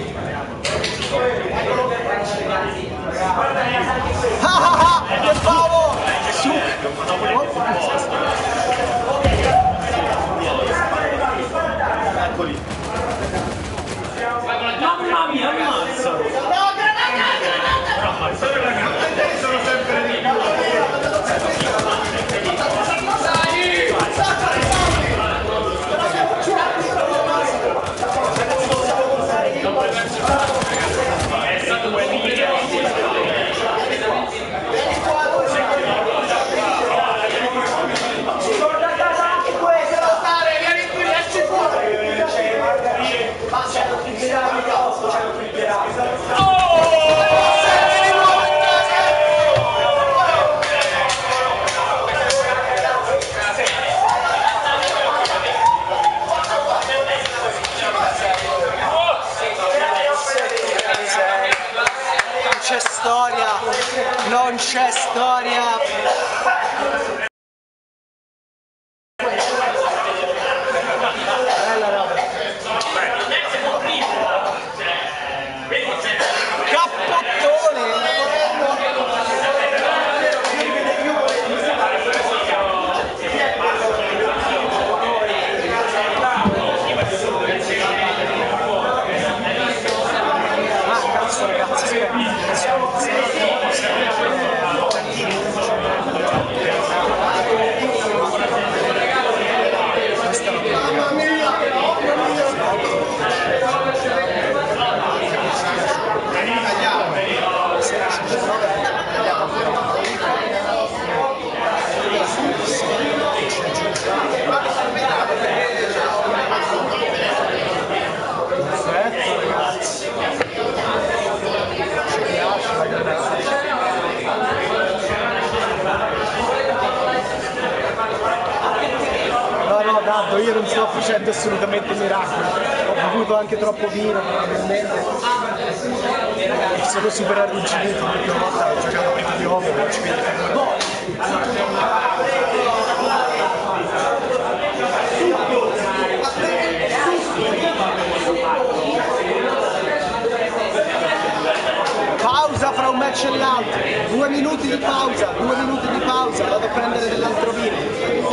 Pierpaolo! Su! Eccoli. Mamma mia, ammazza! No, granata! Sono sempre lì. È stato quel Oh! detto io non sto facendo assolutamente miracoli, ho bevuto anche troppo vino probabilmente e sono super arrugginito, l'ultima volta ho giocato prima di Overwatch, quindi pausa fra un match e l'altro, 2 minuti di pausa, vado a prendere dell'altro vino.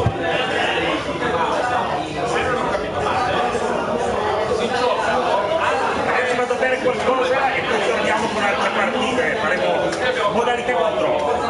Adesso vado a bere qualcosa e poi torniamo con altre partite, faremo modalità controllo.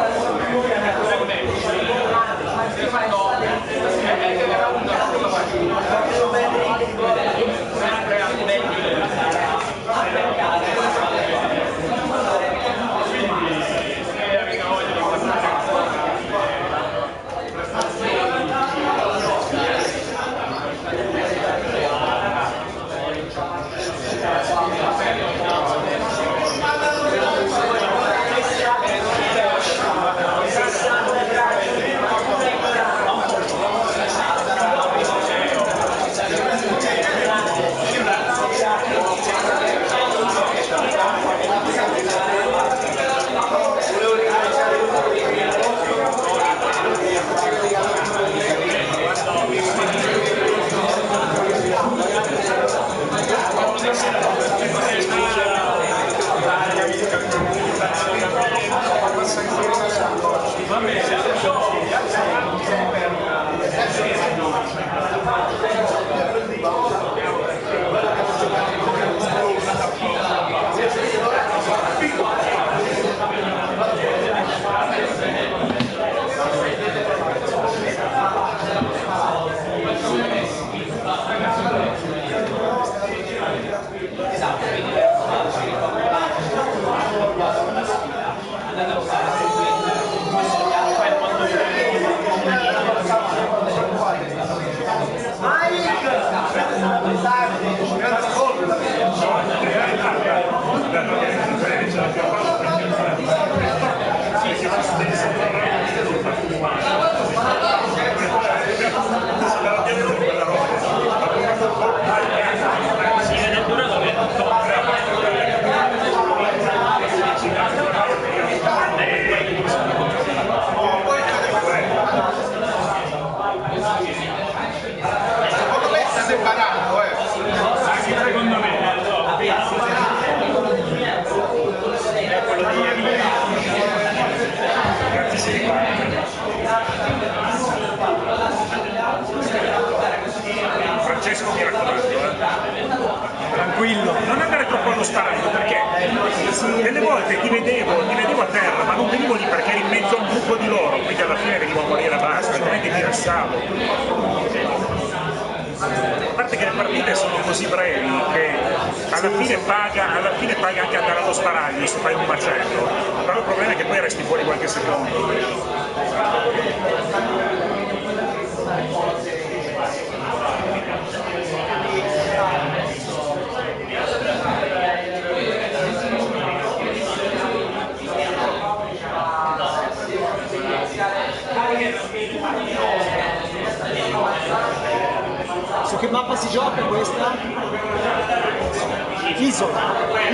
Francesco, mi raccomando, tranquillo, non andare troppo allo stadio, perché delle volte ti vedevo a terra, ma non venivo lì perché eri in mezzo a un gruppo di loro, quindi alla fine venivo a morire a basta, altrimenti mi rilassavo. A parte che le partite sono così brevi che alla fine paga anche andare allo sparaglio se fai un macello, però il problema è che poi resti fuori qualche secondo. Su che mappa si gioca questa? Isola.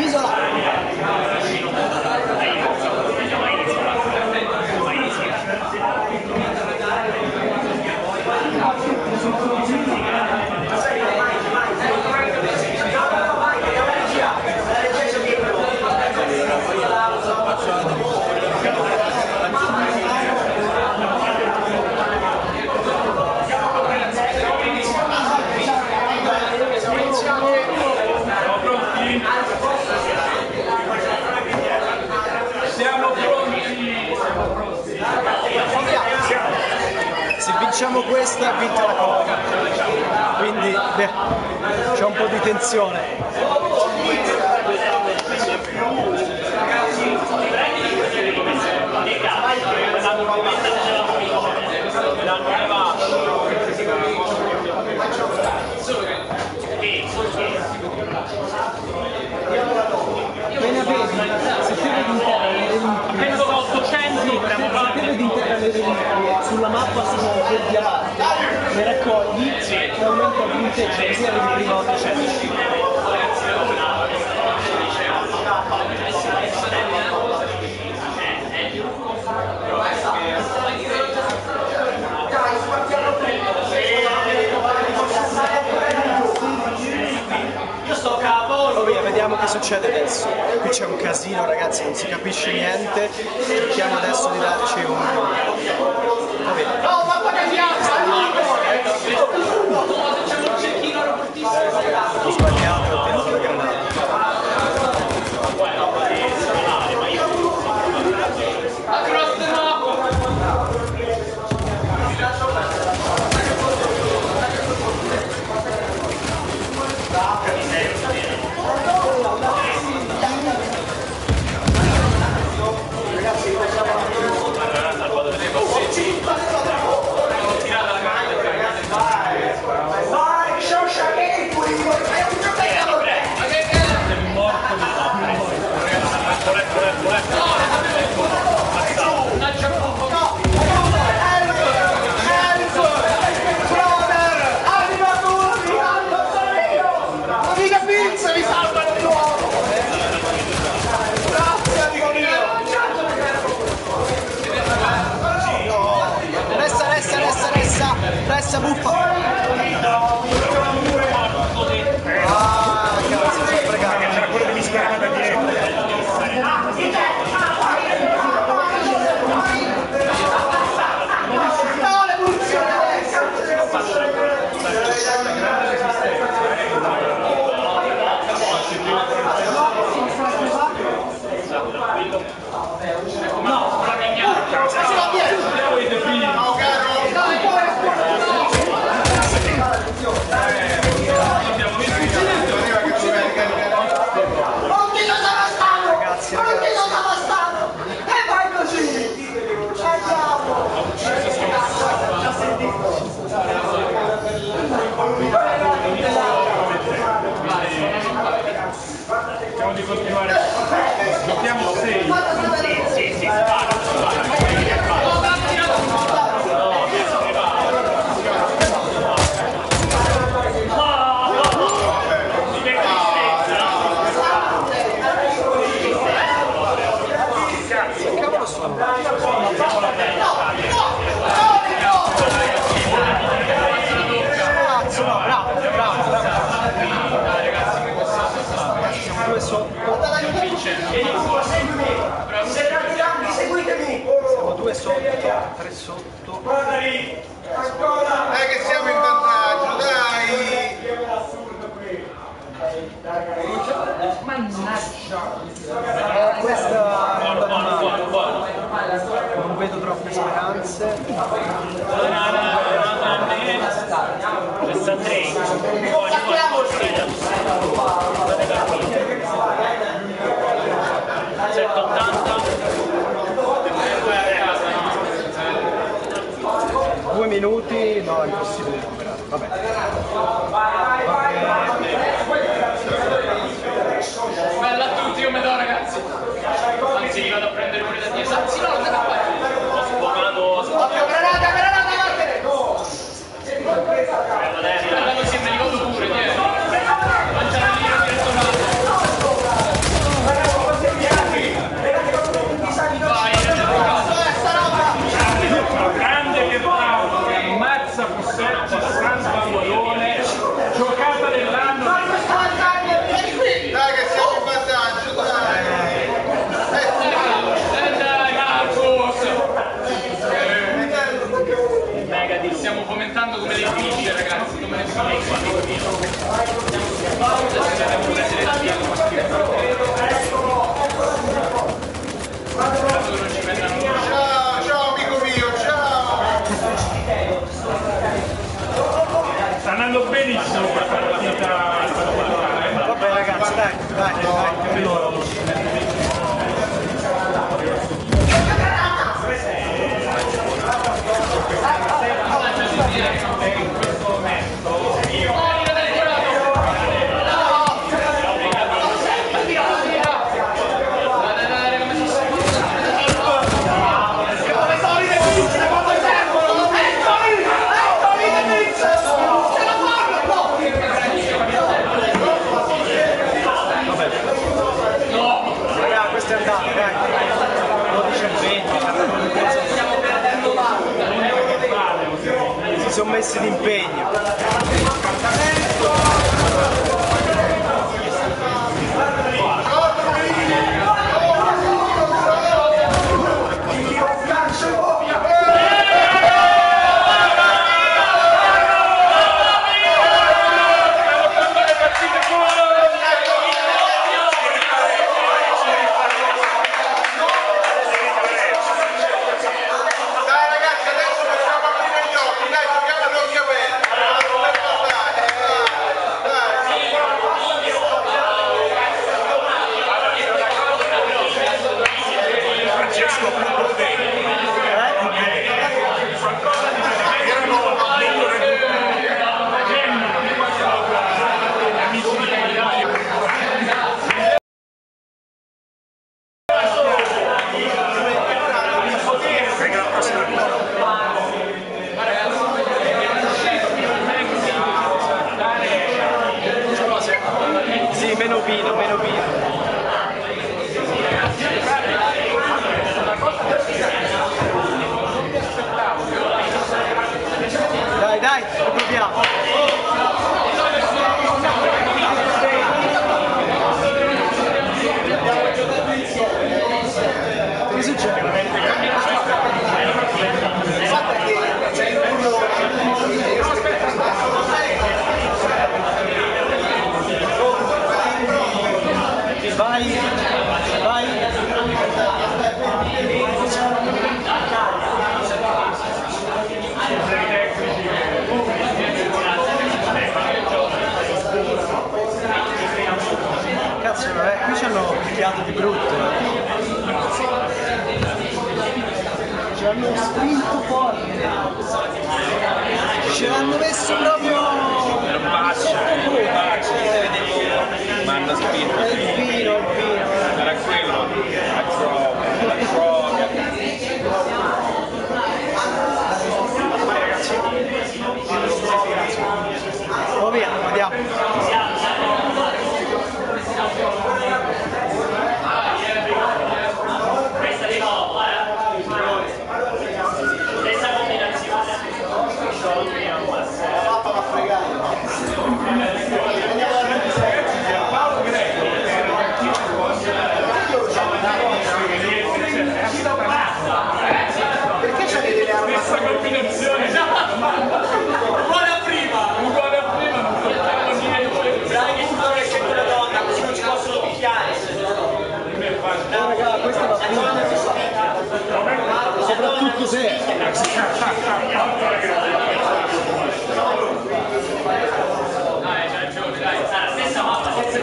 Se vinciamo questa, vinta la coppa. Quindi c'è un po' di tensione. Appena vedi, se te vedi intera le reliquie, sulla mappa massimo quel diamante, le raccogli e aumenta il punteggio, così arrivi prima a 800. Io sto capo! Oh, via, vediamo che succede adesso. Qui c'è un casino, ragazzi, non si capisce niente. Cerchiamo adesso di darci un... Vabbè. No, ma che Ho sbagliato, ho tirato la granata. Ressa buffa! Ah, cazzo, si è fregato. C'era quello che mi sparava da dietro. No, le munizioni Cerchiamo di continuare. Giochiamo 6. Sì, spara. Siamo due sotto, tre sotto. Dai che siamo in vantaggio, dai! Questa non vedo troppe speranze. Questa 3. Due minuti, no, è impossibile recuperare. Vabbè. Bella a tutti come do, ragazzi. Anzi, vi vado a prendere pure da dietro. Anzi, no, non da qua. Ho sfogato. Occhio, granata, vattene! Guarda così, me li godo pure, dietro. Lanciare lì, dietro grande che ammazza Fussetti, San Paolone, giocata dell'anno. Dai che siamo in vantaggio, dai! Dai, Marcos! Stiamo fomentando come dei figli, ragazzi, come dei figli. Ciao amico mio, ciao! Sta andando benissimo questa partita. Vabbè ragazzi, dai. In questo momento Come solite, secondo il tempo! Ecco! si sono messi d'impegno. Sì, meno vino, meno vino. Dai, dai, proviamo. Che succede? Vai, vai. Cazzo, qui ci hanno picchiato di brutto. Ci hanno spinto forte. Ce l'hanno messo proprio. Ma hanno spinto. È il vino, il vino. Era quello, la droga. Oh via, andiamo. Questa di nuovo, stessa combinazione. Perché c'avete le armi? Questa combinazione uguale a prima, non portiamo niente. Dai che tu dovresti essere quella donna, così non ci possono picchiare. Oh raga, questa va prima. Soprattutto se. Dai, c'è ragione, dai. Stessa mappa, stessa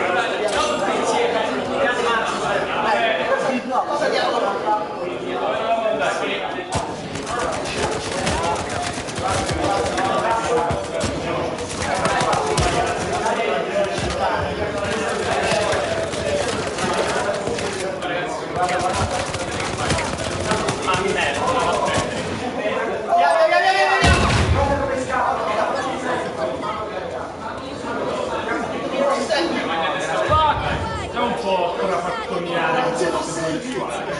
È un po' trafattoriale in senso virtuale.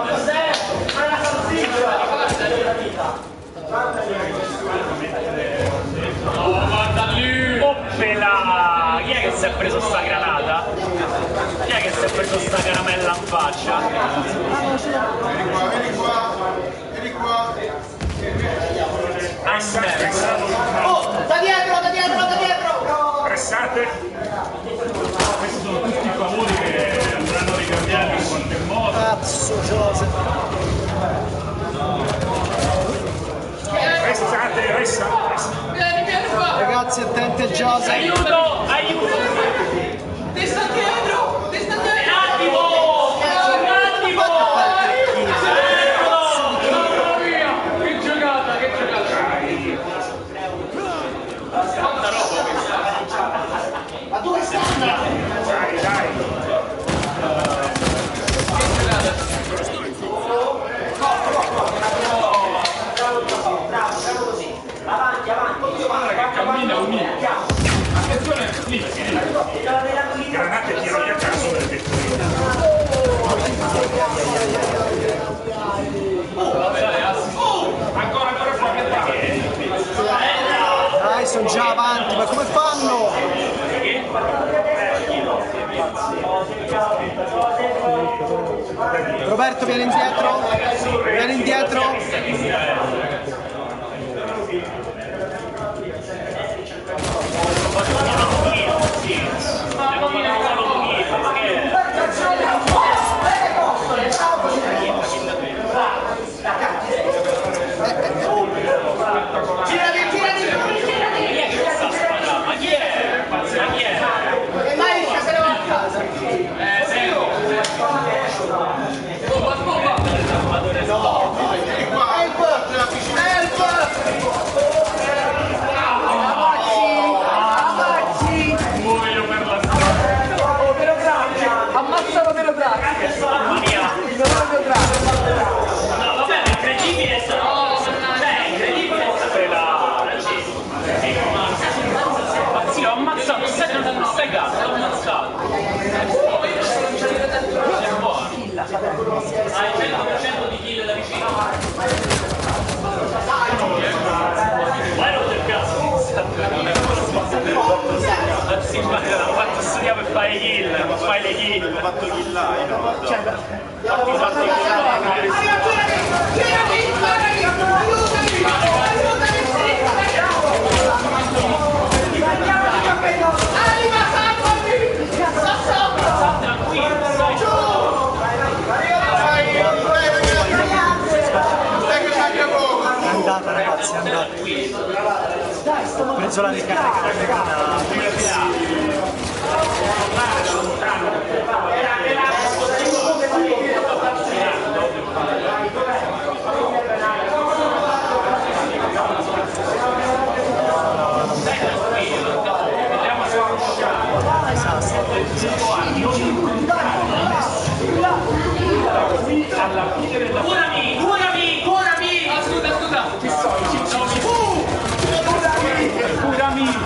Oh, guarda lì! Oppela! Chi è che si è preso sta granata? Chi è che si è preso sta caramella in faccia? Vieni qua, vieni qua, vieni qua. Oh, da dietro, da dietro, da dietro! Pressate. Questi sono tutti favori che andranno ricambiati in qualche modo. Cazzo, Joseph. Pressate, pressate. Vieni, vieni qua! Ragazzi, attenti a Joseph. Aiuto! Aiuto! Ti sta dietro! Ti sta dietro! Un attimo! Un attimo! Mamma mia! Che giocata, che giocata! Quanta roba questa! Ma dove stanno? Dai, dai. Avanti, avanti. Cammina unito! Attenzione, lì! va avanti, ma come fanno? Roberto viene indietro, viene indietro. Ammazzalo dello grazie! Mamma mia! Dello grazie! No, vabbè, è incredibile sta cosa! Cioè, è incredibile ma sì, ho ammazzato, non stai cazzo, l'ho ammazzato! Hai 100% di kill da vicino! Vai non del cazzo! Sì, ma l'hanno fatto studiare per fare i kill, ma fai le kill! Ho fatto killare, no? Ho fatto È andata ragazzi, è andata. Ho preso la ricarica. Curami! Scusa! Chi sono? Curami!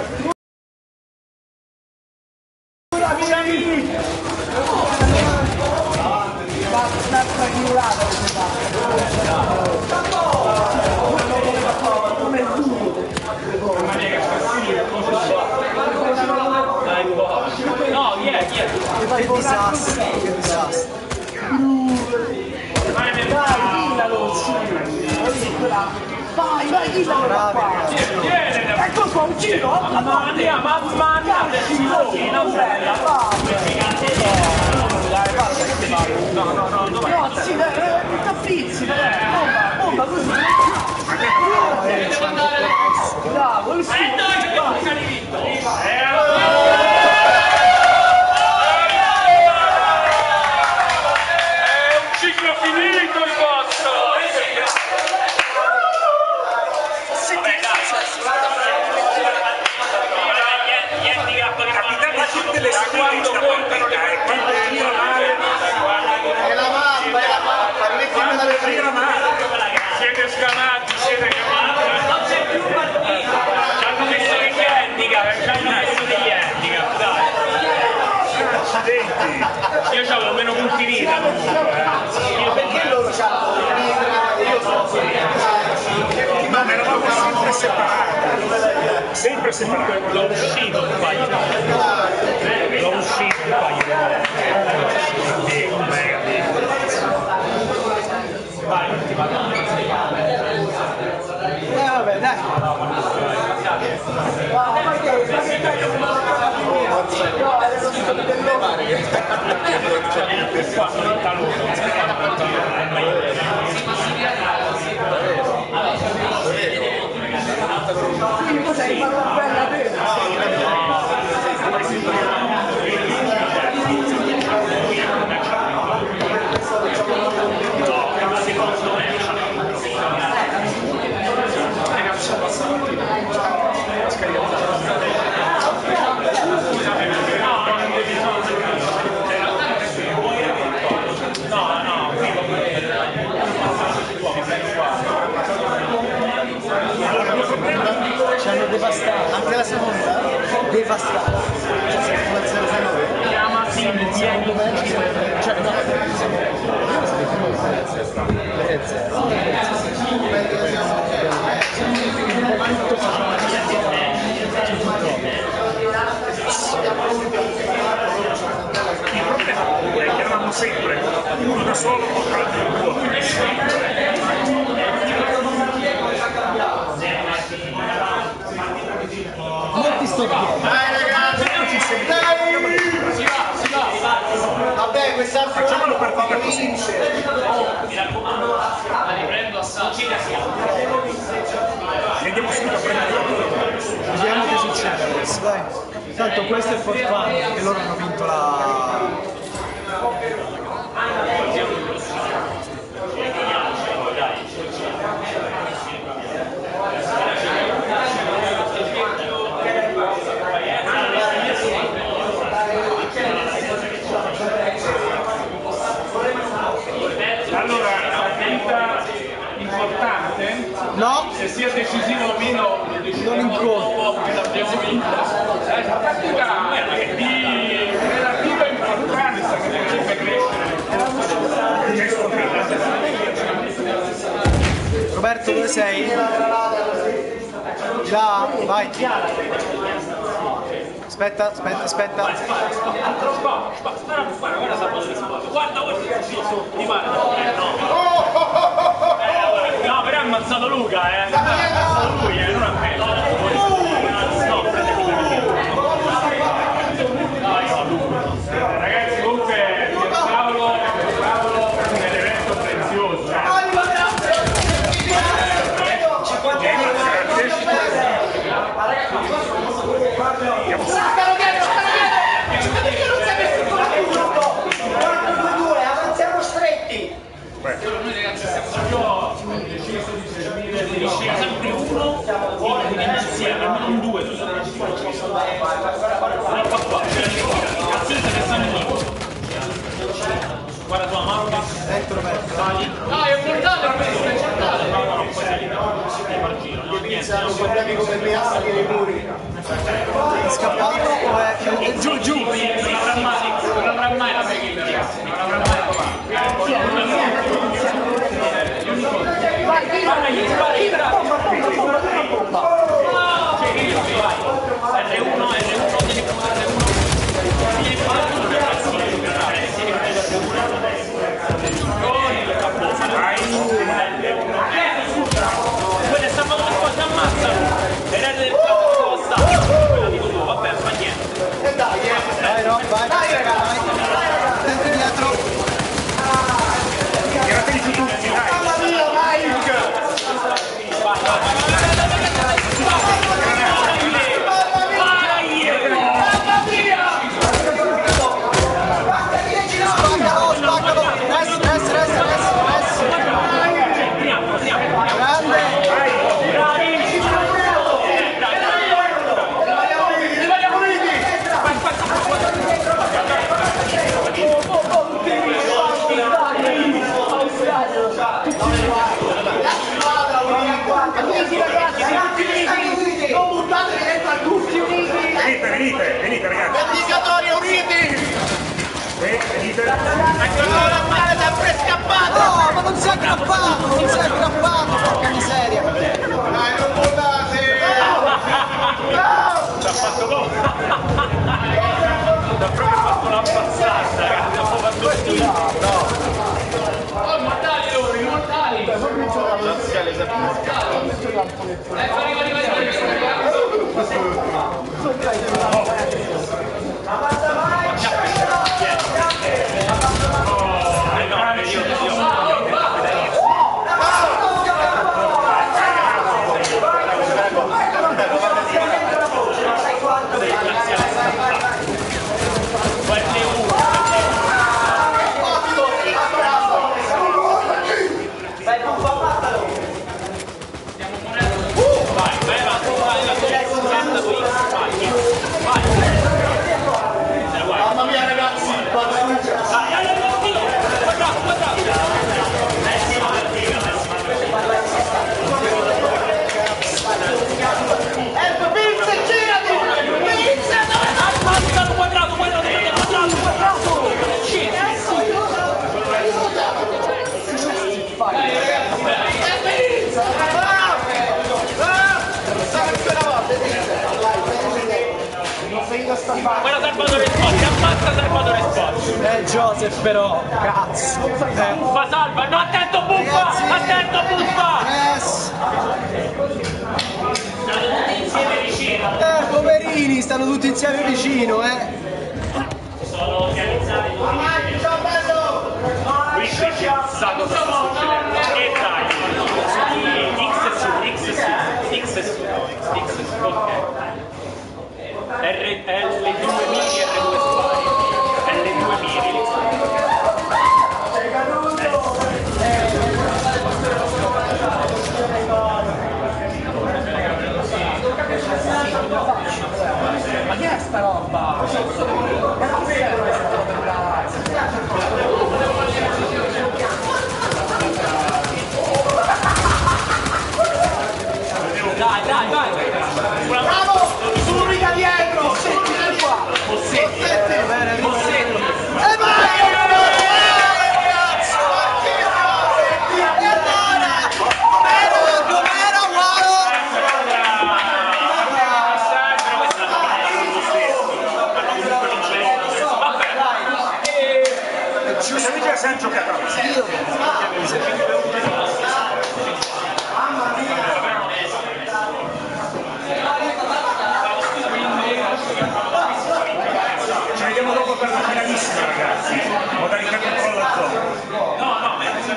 No, chi è? Che disastro, che disastro. Vai, killalo qua! Ecco qua, uccido! Mamma mia, non bella! No, sì, capizzi, bomba così! Devo andare! Bravo, il ciclo finito il vostro! Gli handicap che fanno tutte le quando contano le È la mappa, rimettimi dalle siete scanati, siete capiti? Non c'è più partita! Ci hanno messo degli handicap, dai! Accidenti! Io c'avevo meno punti vita comunque. Perché loro c'hanno Ma eravamo sempre separati! Sempre separati! L'ho uscito un paio di volte. L'ho uscito un paio di Vabbè, dai. Ci hanno devastato. Anche la seconda? Devastato. Chiama Sim, tieni. Cioè, no. solo Non ti sto dietro. Dai ragazzi, si va. Vabbè, quest'altro anno per farlo vincere. Mi raccomando, la riprendo a Sanci. Andiamo subito a prendere. Vediamo che succede adesso, dai. Tanto questo è for fun, perché loro hanno vinto la... Allora, partita importante? No! Se sia decisivo o meno, non incontro. Che l'abbiamo vinta. È una partita di relativa importanza che potrebbe crescere. Roberto, dove sei? Di là, vai. Aspetta. Guarda, ti pare? No, però ha ammazzato Luca, ha ammazzato lui, non a me. Ragazzi, comunque, Pierpaolo è un evento prezioso. Staccalo dietro! Perché non sei messo con tutto? Guarda 2-2, avanziamo stretti! Noi ragazzi siamo deciso di servire sempre uno insieme, non due. Guarda tua mappa. Ecco Roberto. Ah, è un portale questo, è un portale! Iniziano problemi come me a salire i muri. È scappato o è giù? Non avrà mai la peggy, ragazzi, non avrà mai Quella sta facendo una cosa ammazza! Era del costa! Quella dico tu, vabbè, fa niente. E dai, Vai Rob, vai. dai ragazzi! Attenti dietro. Tiratevi su tutti, dai. Mamma mia, Mike! Spaccalo. Rest. Grande. Rimaniamo uniti! Non buttatevi dentro al tutti uniti! Venite ragazzi. Vendicatori uniti! Venite. È sempre scappato! No, ma non si è aggrappato, porca miseria. Dai, non buttate! Ci ha fatto poco! L'ha proprio fatto una passata, ragazzi, ha fatto il Oh, immortali loro, immortali! Guarda Salvatore Spotti, ammazza Salvatore Spotti. Joseph però, cazzo. Buffa salva, no attento Buffa! Ragazzi. Attento Buffa! Yes. Poverini, stanno tutti insieme vicino, Sono organizzati Sa cosa sta succedendo. E dai, X su, ok. L2 miri e R2 spari. L2 miri. Ma che è sta roba? Dai! Bravo! Sono mica dietro! Senti qua! Bossetti! E vai! Cazzo! Com'era? Giusto, mica si è giocato. Ci vediamo dopo per la finalissima, ragazzi. Modalità controllo a zona. No, ma è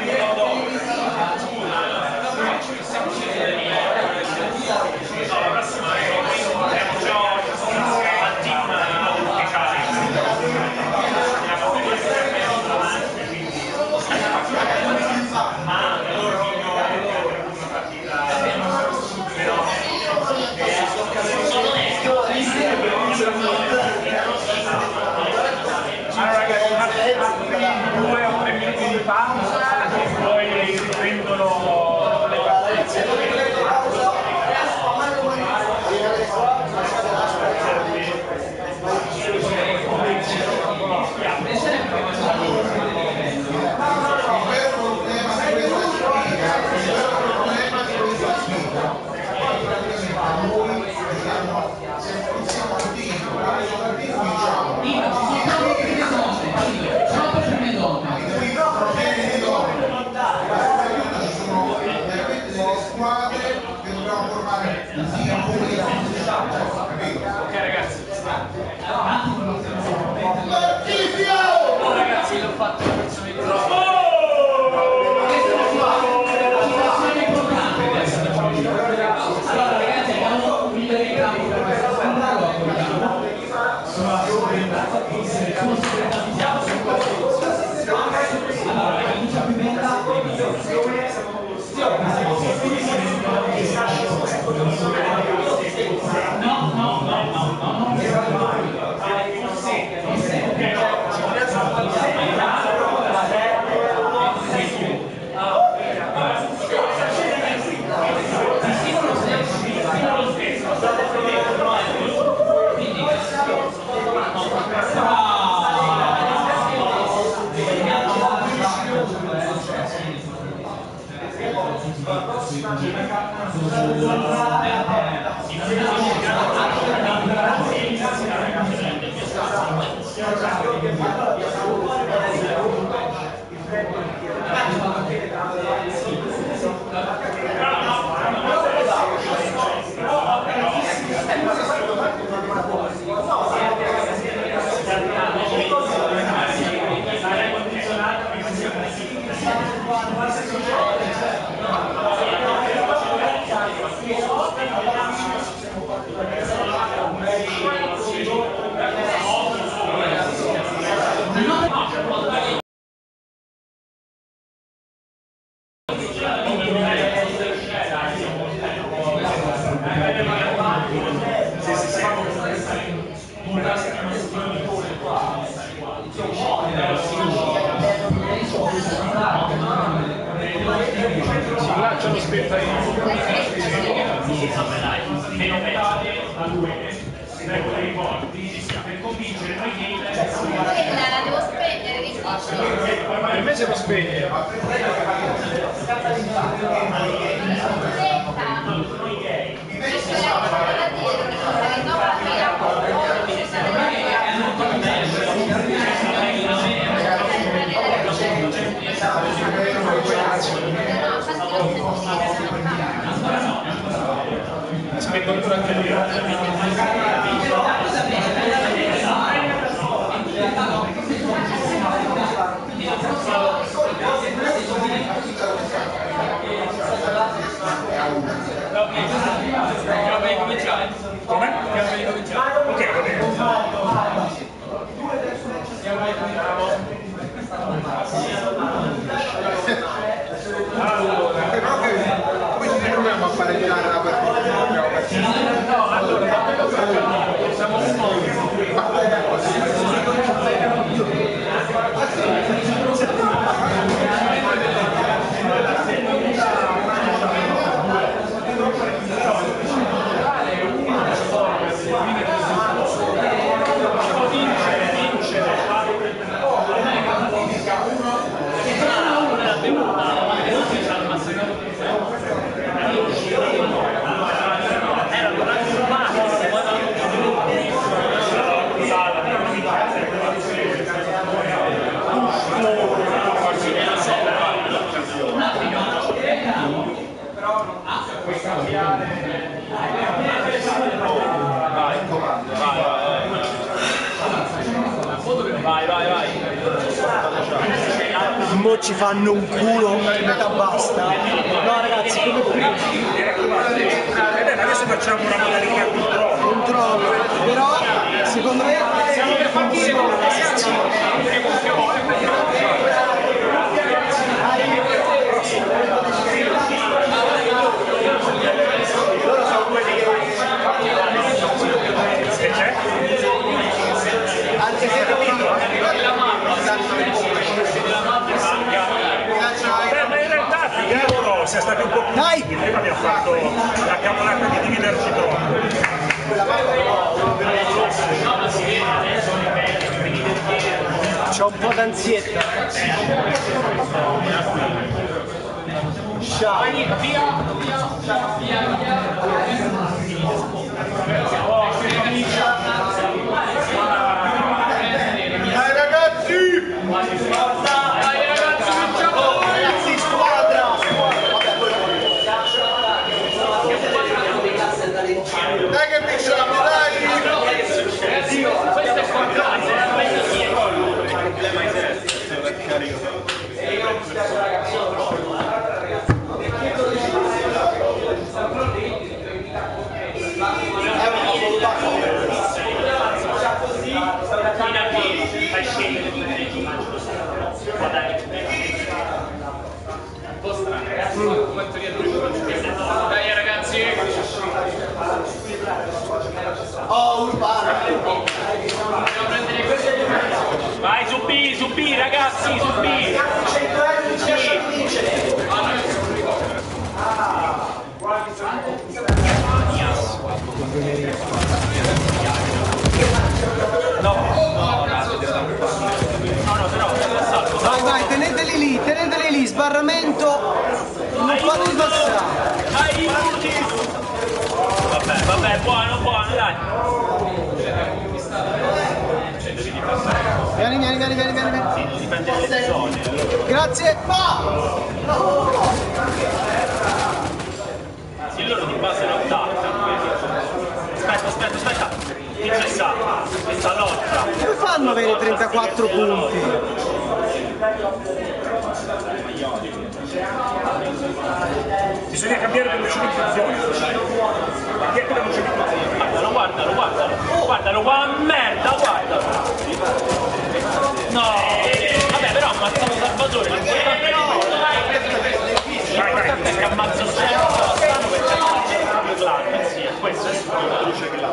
Allora ragazzi, altri 2 o 3 minuti di pausa e poi riprendono le partite. Ok ragazzi, Ragazzi, l'ho fatto una persona di troppo. Allora ragazzi abbiamo un migliore in campo per questo spettacolo, sono allora la camicia più bella Si lanciano spettatori. per convincere noi che la devo spegnere, che dici? Per me se lo spegne. Aspetta! Come? Ok, va bene. Quindi non proviamo a fare girare la partita. No, allora, siamo Mo ci fanno un culo, metà basta. No ragazzi, come prima. Adesso facciamo una modalità controllo. Però secondo me funziona. Loro sono quelli che c'è? anche se Ma in realtà Figaro sia stato un po' più utili. Prima abbiamo fatto la cavolata di dividerci troppo. C'ho un po' d'ansietta. Ciao. Dai ragazzi! ragazzi, squadra! Dai che vinciamo, dai! Questo è qualcosa. Dai ragazzi! Oh, Urbano! Vai su B ragazzi, su B! 100 euro di 17 vince! Vai, teneteli lì, sbarramento, non fate passare. Vabbè, buono, dai. Vieni. Dipende dalle zone. Grazie. Sì, loro di base non attaccano. Aspetta. Chi c'è sta? Questa lotta. Come fanno ad avere 34 punti? Bisogna cambiare velocizzazione. Dietro la velocizzazione. Guardalo, merda, guardalo. No, vabbè, però ammazzato Salvatore, l'importante è che ammazzo sempre stanno per cercare il clan, sì, questo è la luce che l'ha.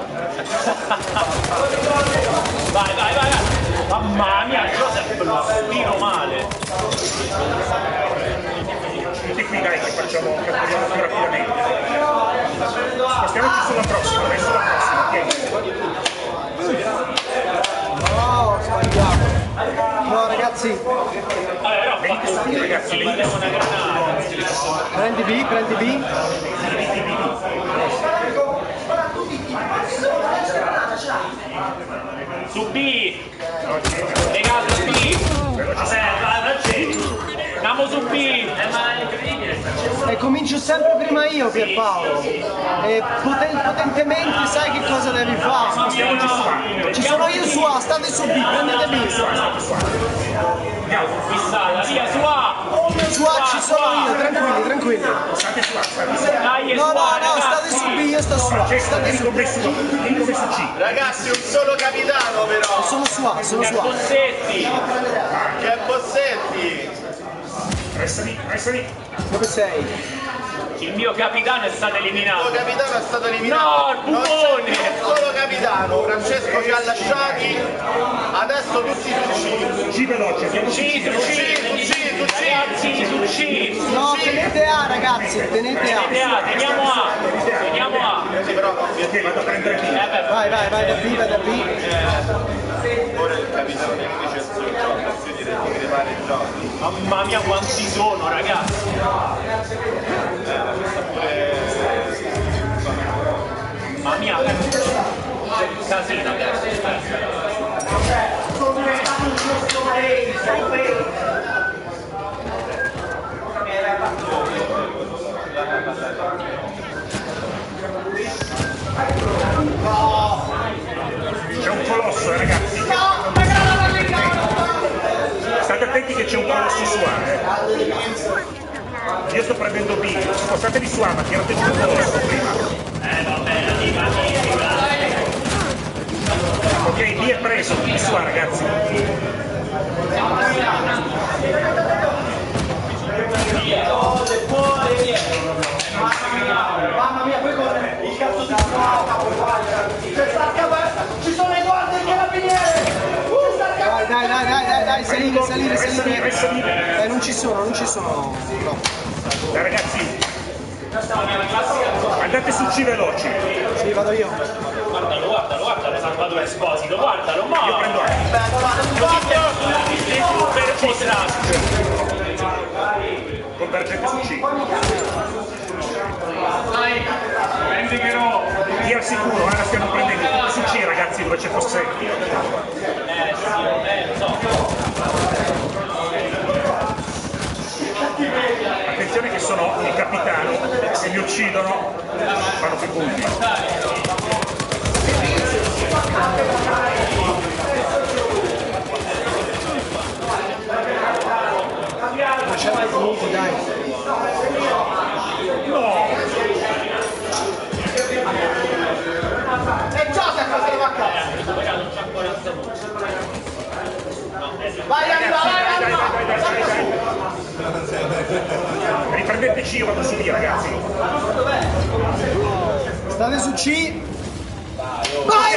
Vai. Mamma mia, Joseph lo tiro male. Tutti qui dai che facciamo catturiamo più rapidamente. Spostiamoci sulla prossima, vai sulla prossima, tieni. No, sbagliato. No ragazzi. Ragazzi, Prendi B. Su B! Regalo su B! Vabbè, andiamo su B! E comincio sempre prima io, Pierpaolo. E potentemente sai che cosa devi fare. Ci sono io su A, state su B, prendete B. Fissata, via, su A! Su A ci sono io, tranquilli, tranquilli. No, state su B, io sto su A. State su B. Ragazzi, un solo capitano però. Sono su A, sono su A. Bossetti! Che Bossetti! Resta lì. Dove sei? Il mio capitano è stato eliminato. Il tuo capitano è stato eliminato. No, il buffone! Il solo capitano, Francesco ci ha lasciati. Adesso tutti su C. C veloce, su C. Ragazzi, su C. No, tenete A, ragazzi, tenete A. Teniamo A. Sì, però ok, vado a prendere B. Vai da B, vai da B. Ora il capitano di Luigi è il suo gioco, io direi di crepare il gioco. Mamma mia quanti sono, ragazzi! Mamma mia! Casino! C'è un colosso, ragazzi. State attenti che c'è un colosso su A. Io sto prendendo B. Spostatevi su A, ma tirate giù il colosso prima. Ok, B è preso, B su A, ragazzi. Mamma mia, poi con il cazzo di ci sono le guardie e i carabinieri! Dai, salire. Non ci sono. No. Dai, ragazzi. Andate su C veloci. Sì, vado io. Guardalo, Salvatore Esposito, guardalo, ma! Io prendo A. Per contrasto! Convergente su C. Prendi che no! Via al sicuro, la stiamo prendendo su C, ragazzi, dove c'è Fossetti. Lo so. Attenzione che sono il capitano, se mi uccidono fanno più punti. Non c'è mai comunque, dai. No! E Joseph se ne va a casa! Vai! Riprendeteci, io vado su B, ragazzi. State su C. Vai!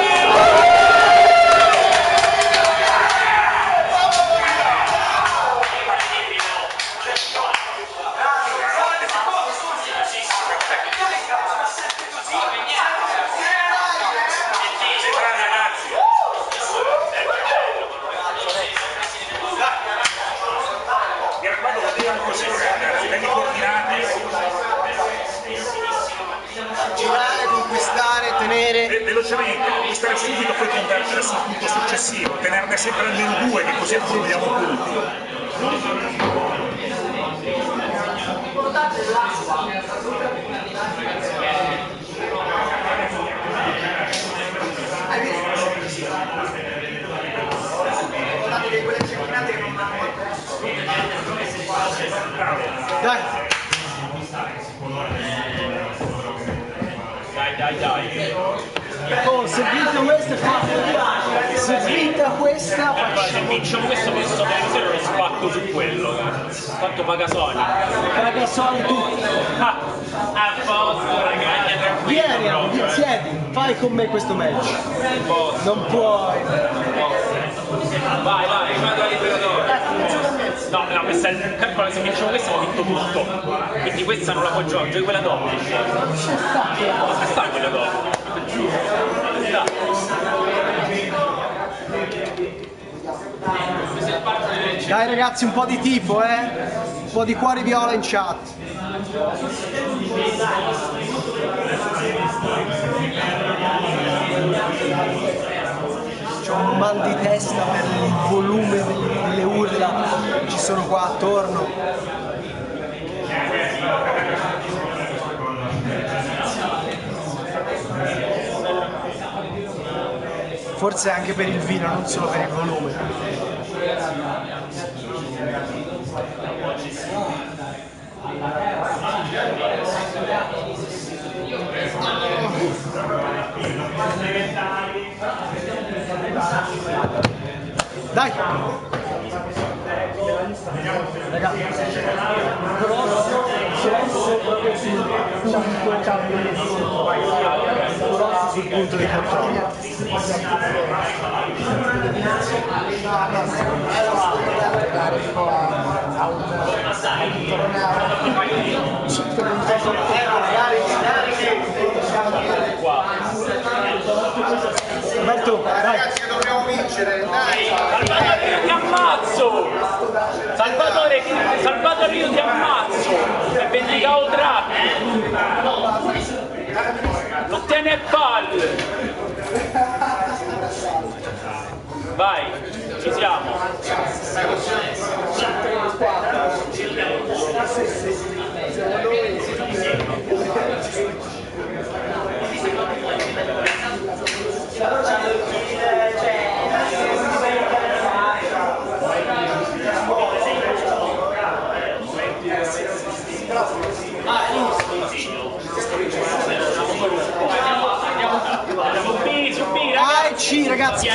Girare, conquistare, tenere. Velocemente, conquistare subito, poi convergere sul punto successivo, tenerne sempre almeno 2, che così accumuliamo punti. Dai. Oh, se vinta questa Guarda, se vinciamo questo penso che zero lo spacco su quello, quanto paga Sony? Paga Sony tutti. A posto, ragazzi, tranquillo. Siedi, fai con me questo match. Non puoi. Vai, vado al liberatore. No, questa è calcola, se vinciamo questa ho vinto tutto. Quindi questa non la puoi giocare, giochi quella dopo. Sta quella dopo. Dai ragazzi, un po' di tifo, un po' di cuori viola in chat. C'ho un mal di testa per il volume delle urla che ci sono qua attorno. Forse anche per il vino, non solo per il volume. Dai! Ragazzi, grosso, grosso proprio sul punto grosso sul punto di controllo. Roberto, ragazzi, che dobbiamo vincere, dai! Salvatore, ti ammazzo! Salvatore, io ti ammazzo! E vendicavo Dracchi! Lo tiene a palle! Vai, ci siamo! Subì, ragazzi! Ragazzi!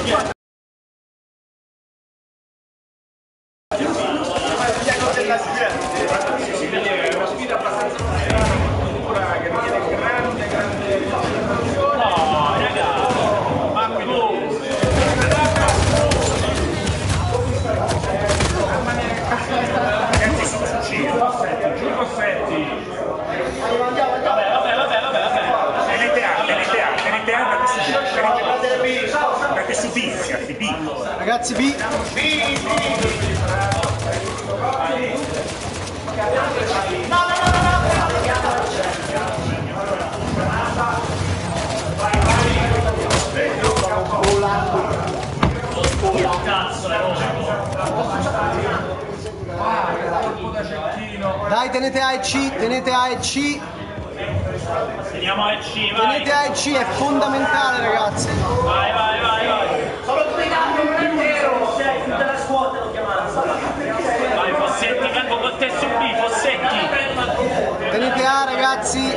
Ragazzi, B! Dai, tenete A e C, tenete A e C. Teniamo A e C, vai. Tenete A e C, è fondamentale, ragazzi. Vai, vai, vai, vai. Solo tu intero, sei tutta la squadra lo chiamano. Vai, Fossetti, vengo con te su B, Fossetti. Tenete A, ragazzi.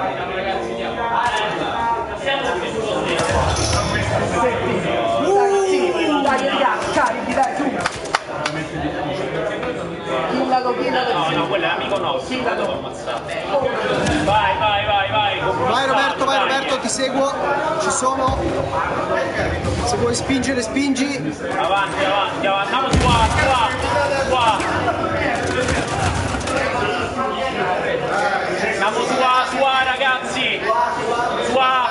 Dai, ragazzi, carichi, dai, tu. No, quello è amico nostro, lo devo ammazzare. Vai, vai, vai, vai. Vai Roberto, ti seguo. Ci sono. Se vuoi spingere, spingi. Avanti, avanti, avanti. Andiamo qua. Andiamo su A, ragazzi. Su A.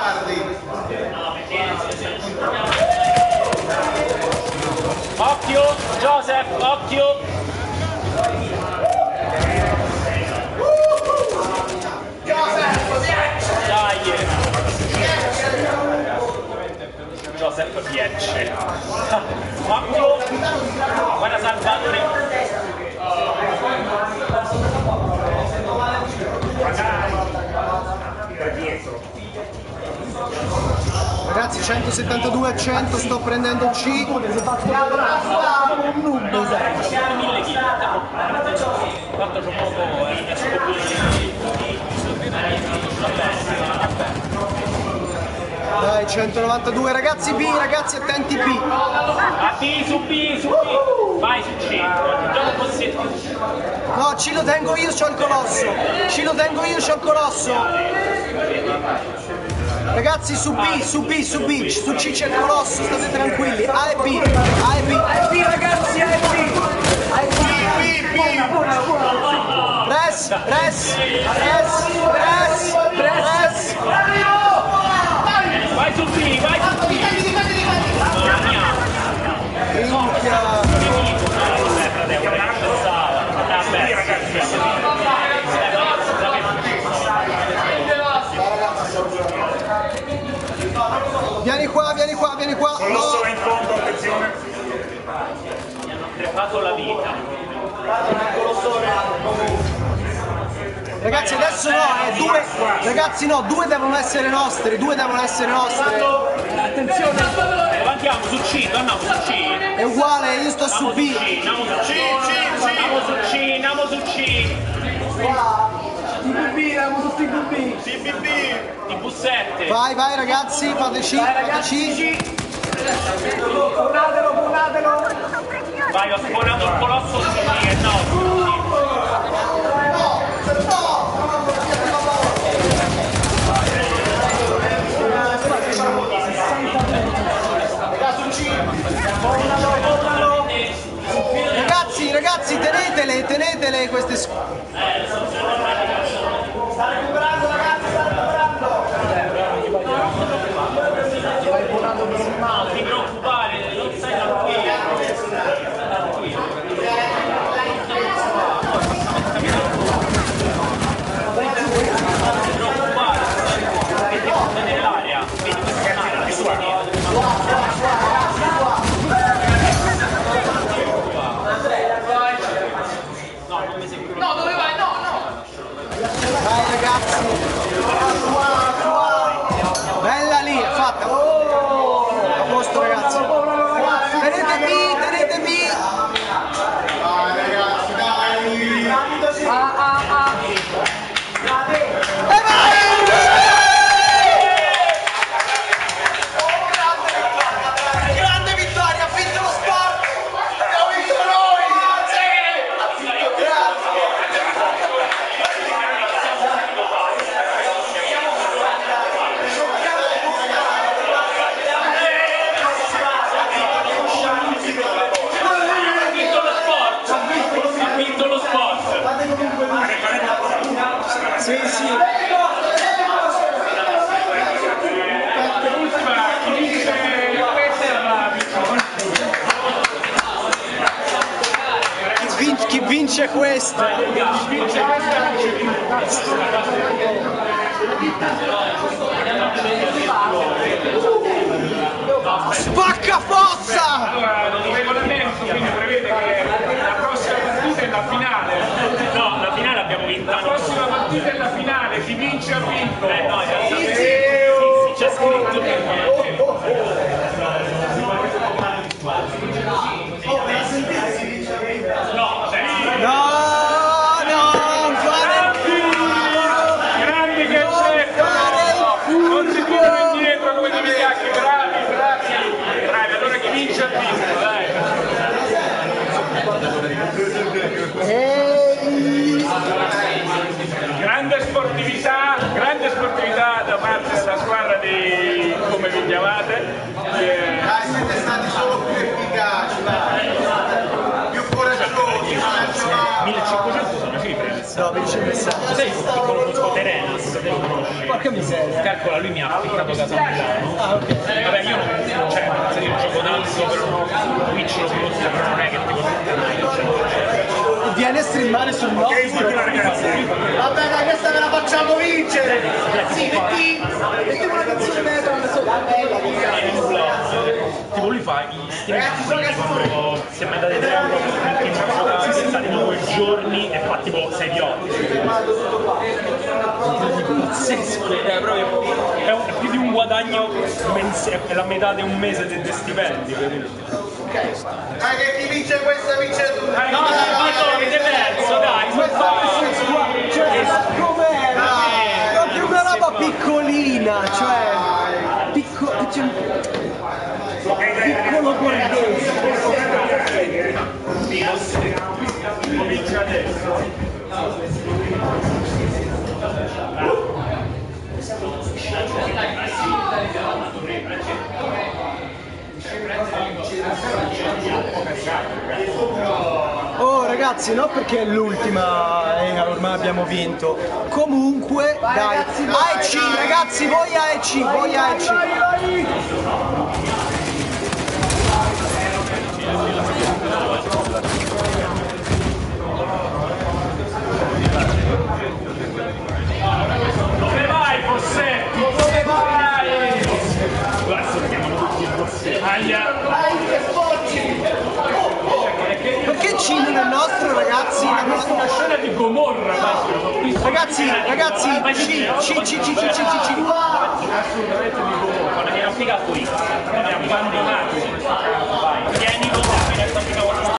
Occhio, Joseph, occhio. Dai! Joseph piace. Occhio! Guarda Salvatore! Ragazzi, 172 a 100, sto prendendo C. Quanto c'ho poco, Dai, 192, ragazzi B, ragazzi attenti B. A B, su B, su B. Vai su C. Gioco Fossetti. No, C lo tengo io, c'ho il colosso. C lo tengo io, c'ho il colosso. Ragazzi, su B, su B, su B. Su C c'è il colosso, state tranquilli. A e B, A e B. A e B, ragazzi, A e B. A e B. Press, press, press, press, press. Vai su B, vai su B. Vieni qua, vieni qua, vieni qua. Colosso in fondo, attenzione. Mi hanno crepato la vita. Ragazzi adesso no, due. Ragazzi no, due devono essere nostri, Attenzione, andiamo su C, andiamo su C. È uguale, io sto su B. Andiamo su C. TBB, andiamo su TBB. TV7. Vai ragazzi, fateci. Spawnatelo. Vai, ho spawnato il colosso su C, Ragazzi, tenetele queste Sta recuperando ragazzi, Non ti preoccupare, non stai tranquillo. Nell'area, vedi questa camera, No, dove vai? No! Vai ragazzi! Bella lì, fatta! A posto ragazzi! Tenete B! Vai ragazzi, dai! E vai! Grande vittoria, ha vinto lo sport! Abbiamo vinto noi! Ha vinto lo sport! Sì. Chi vince questo? Spacca forza! Allora, il regolamento quindi prevede che la prossima partita è la finale. No, la finale abbiamo vinto. La prossima partita è la finale, chi vince ha vinto. No, c'è scritto. Grandi che c'è! Non si tirano indietro come dei vigliacchi, bravi, allora chi vince ha vinto, dai! Grande sportività da parte della squadra di come vi chiamate. Siete stati solo più efficaci, più coraggiosi, 1500 sono cifre. No, 1500. Sei un piccolo Fosco Terenas, te lo conosci? Porca miseria. Calcola, lui mi ha affittato casa a Milano. Ah, ok. Vabbè, io non, cioè, se io gioco tanto, però Twitch lo conosco, però non è che ti conosco. Viene a streamare sul nostro. Vabbè dai, questa ve la facciamo vincere! Sì, mettiamo una canzone metal sotto. Tipo lui fa i stream quando si è mai dato 3 euro per l'ultima giocata, si sta di 9 giorni e fa tipo 6 piotti. Pazzesco, è più di un guadagno mensile, è la metà di un mese di stipendio. Dai che chi vince questa vince tutto! No, avete perso, dai, Com'era? Proprio una roba piccolina, cioè piccolo borghese. Comincia adesso. Oh ragazzi, no perché è l'ultima e ormai abbiamo vinto. Comunque, dai, A e C, ragazzi, voi A e C, voi A e C. Dove vai, Bossetti? Dove vai? Guarda, si chiamano tutti i Bossetti. Aia! Perché C non è nostro, ragazzi. Una scena di Gomorra, ragazzi, C. Assolutamente di Gomorra, quando mi hanno spiegato io, mi hanno abbandonato. Vai, tieni con te, la prima volta.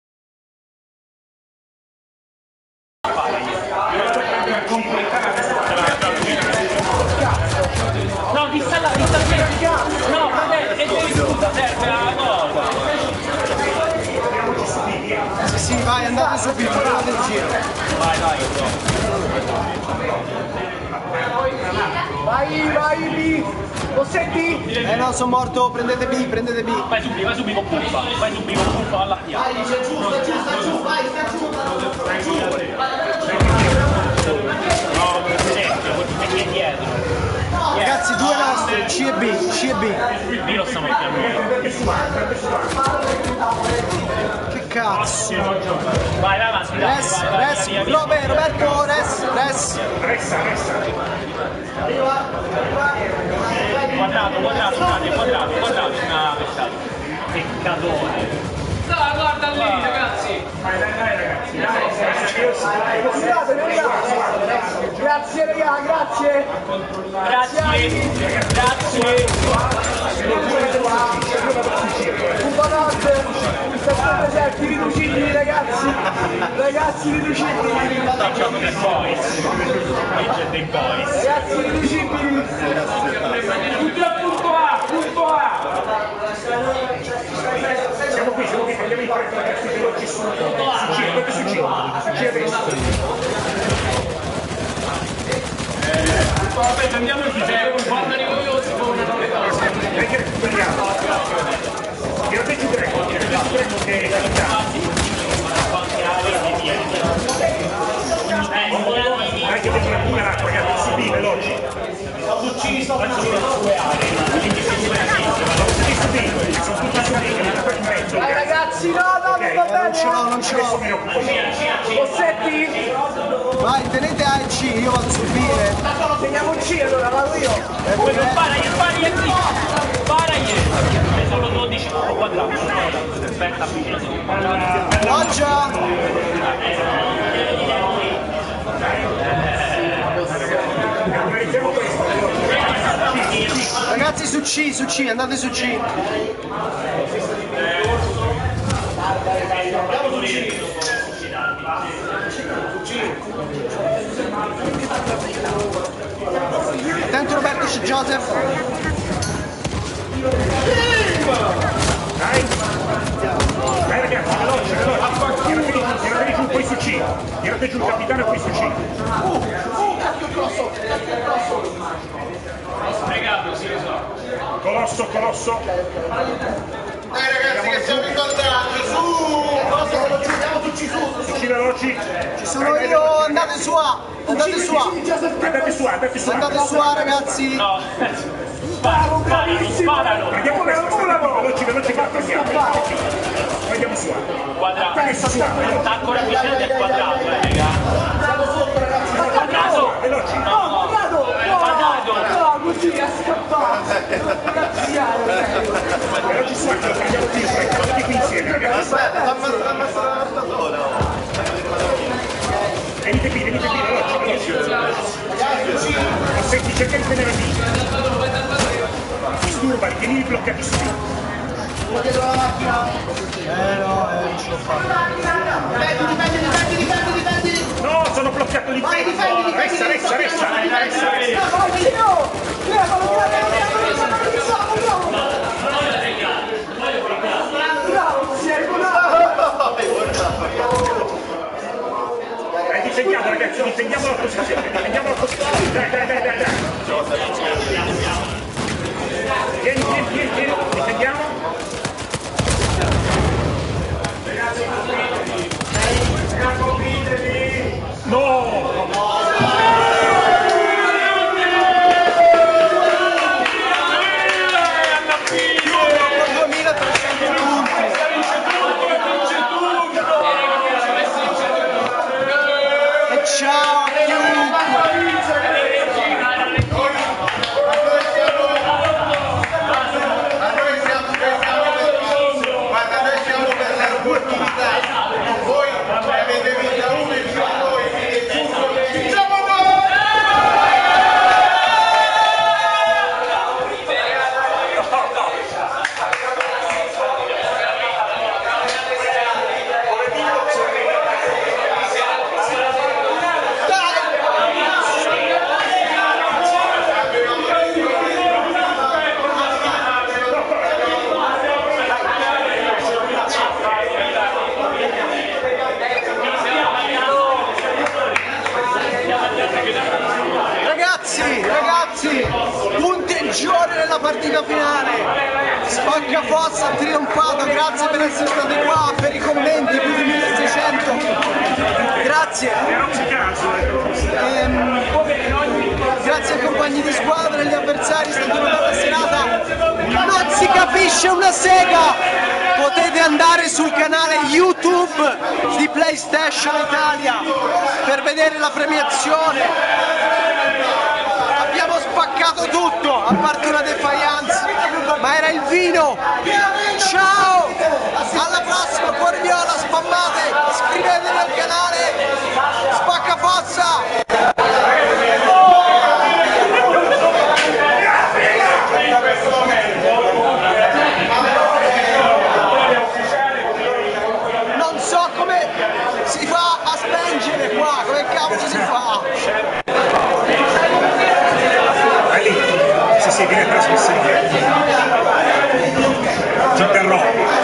No, di sta là, no, e scusa, serve la cosa. Sì, vai, andate subito, andate in giro. Vai. Vai, B! Lo senti? No, sono morto, prendete B. Vai subito con puffa, alla piazza. Vai, c'è giù, vai, sta giù! No, presidente, ti metti dietro. Ragazzi, due nostri, C e B. B lo stiamo mettendo noi. Che cazzo? Vai, avanti, dai. Res, Roberto, res. Resta. Quadrato, peccatore. Dai, guarda lì, ragazzi. Dai, ragazzi. Grazie, raga, grazie. Un buonanotte. Sempre presenti, riducibili, ragazzi. Ragazzi, riducibili. Ragazzi, riducibili. Punto A. Siamo qui, prendiamo in fretta, ragazzi, veloci su C a destra. Vabbè, andiamo in giro, guarda di curiosi con una novità. Perché recuperiamo? Tirate giù Greco che è dai che devi recuperare, ragazzi, su B, veloci. Su C, sto facendo due aree. Sono tutti su B, che mi date in mezzo. Dai, ragazzi, no, va bene. Non ce l'ho. Bossetti. Vai, tenete A e C, io vado su B. Teniamo C, allora vado io. Sparagli! Sono 12 quadrati. Aspetta, Loggia! Ragazzi, su C, andate su C. Attento Roberto, c'è Joseph. Dai ragazzi, veloce. Tirate giù, poi su C. Tirate giù il capitano e poi su C. Sprecato, sì, lo so. Colosso. Dai ragazzi che siamo in vantaggio, su! Andiamo su C, su. C veloci. Ci sono io, andate su A. Andate su A, ragazzi. No. Sparano. Andiamo veloci che la prendiamo. Andiamo su A. Quadrato. Sta ancora vicino del quadrato, raga. Quadrato. Veloci. No, così è scappato. Veloci su A, ce lo prendiamo tutti qui insieme, ragazzi. Aspetta, fammi la sola. Venite qui, veloci. Aspetti, cerca di tenere B. Disturbali, tienili bloccati su. Uno dietro la macchina. No, non ce l'ho fatta. Difendi. No, sono bloccato di Vai, difendi. Resta. Bravo, si è regolato. Difendiamo ragazzi, difendiamo la posizione. Dai. Vieni, difendiamo. No! alla partita finale. Spacca Fossa ha trionfato, grazie per essere stati qua, per i commenti, più di 1600. Grazie. Grazie ai compagni di squadra e agli avversari, è stata una bella serata. Non si capisce una sega! Potete andare sul canale YouTube di PlayStation Italia per vedere la premiazione. Abbiamo spaccato tutto, a parte una defiance, ma era il vino. Ciao! Alla prossima, cuore viola, spammate, iscrivetevi al canale, Spacca Fossa! Non so come si fa a spengere qua, come cavolo si fa? È lì, se si viene trasmesso in diretta. Ci terrò.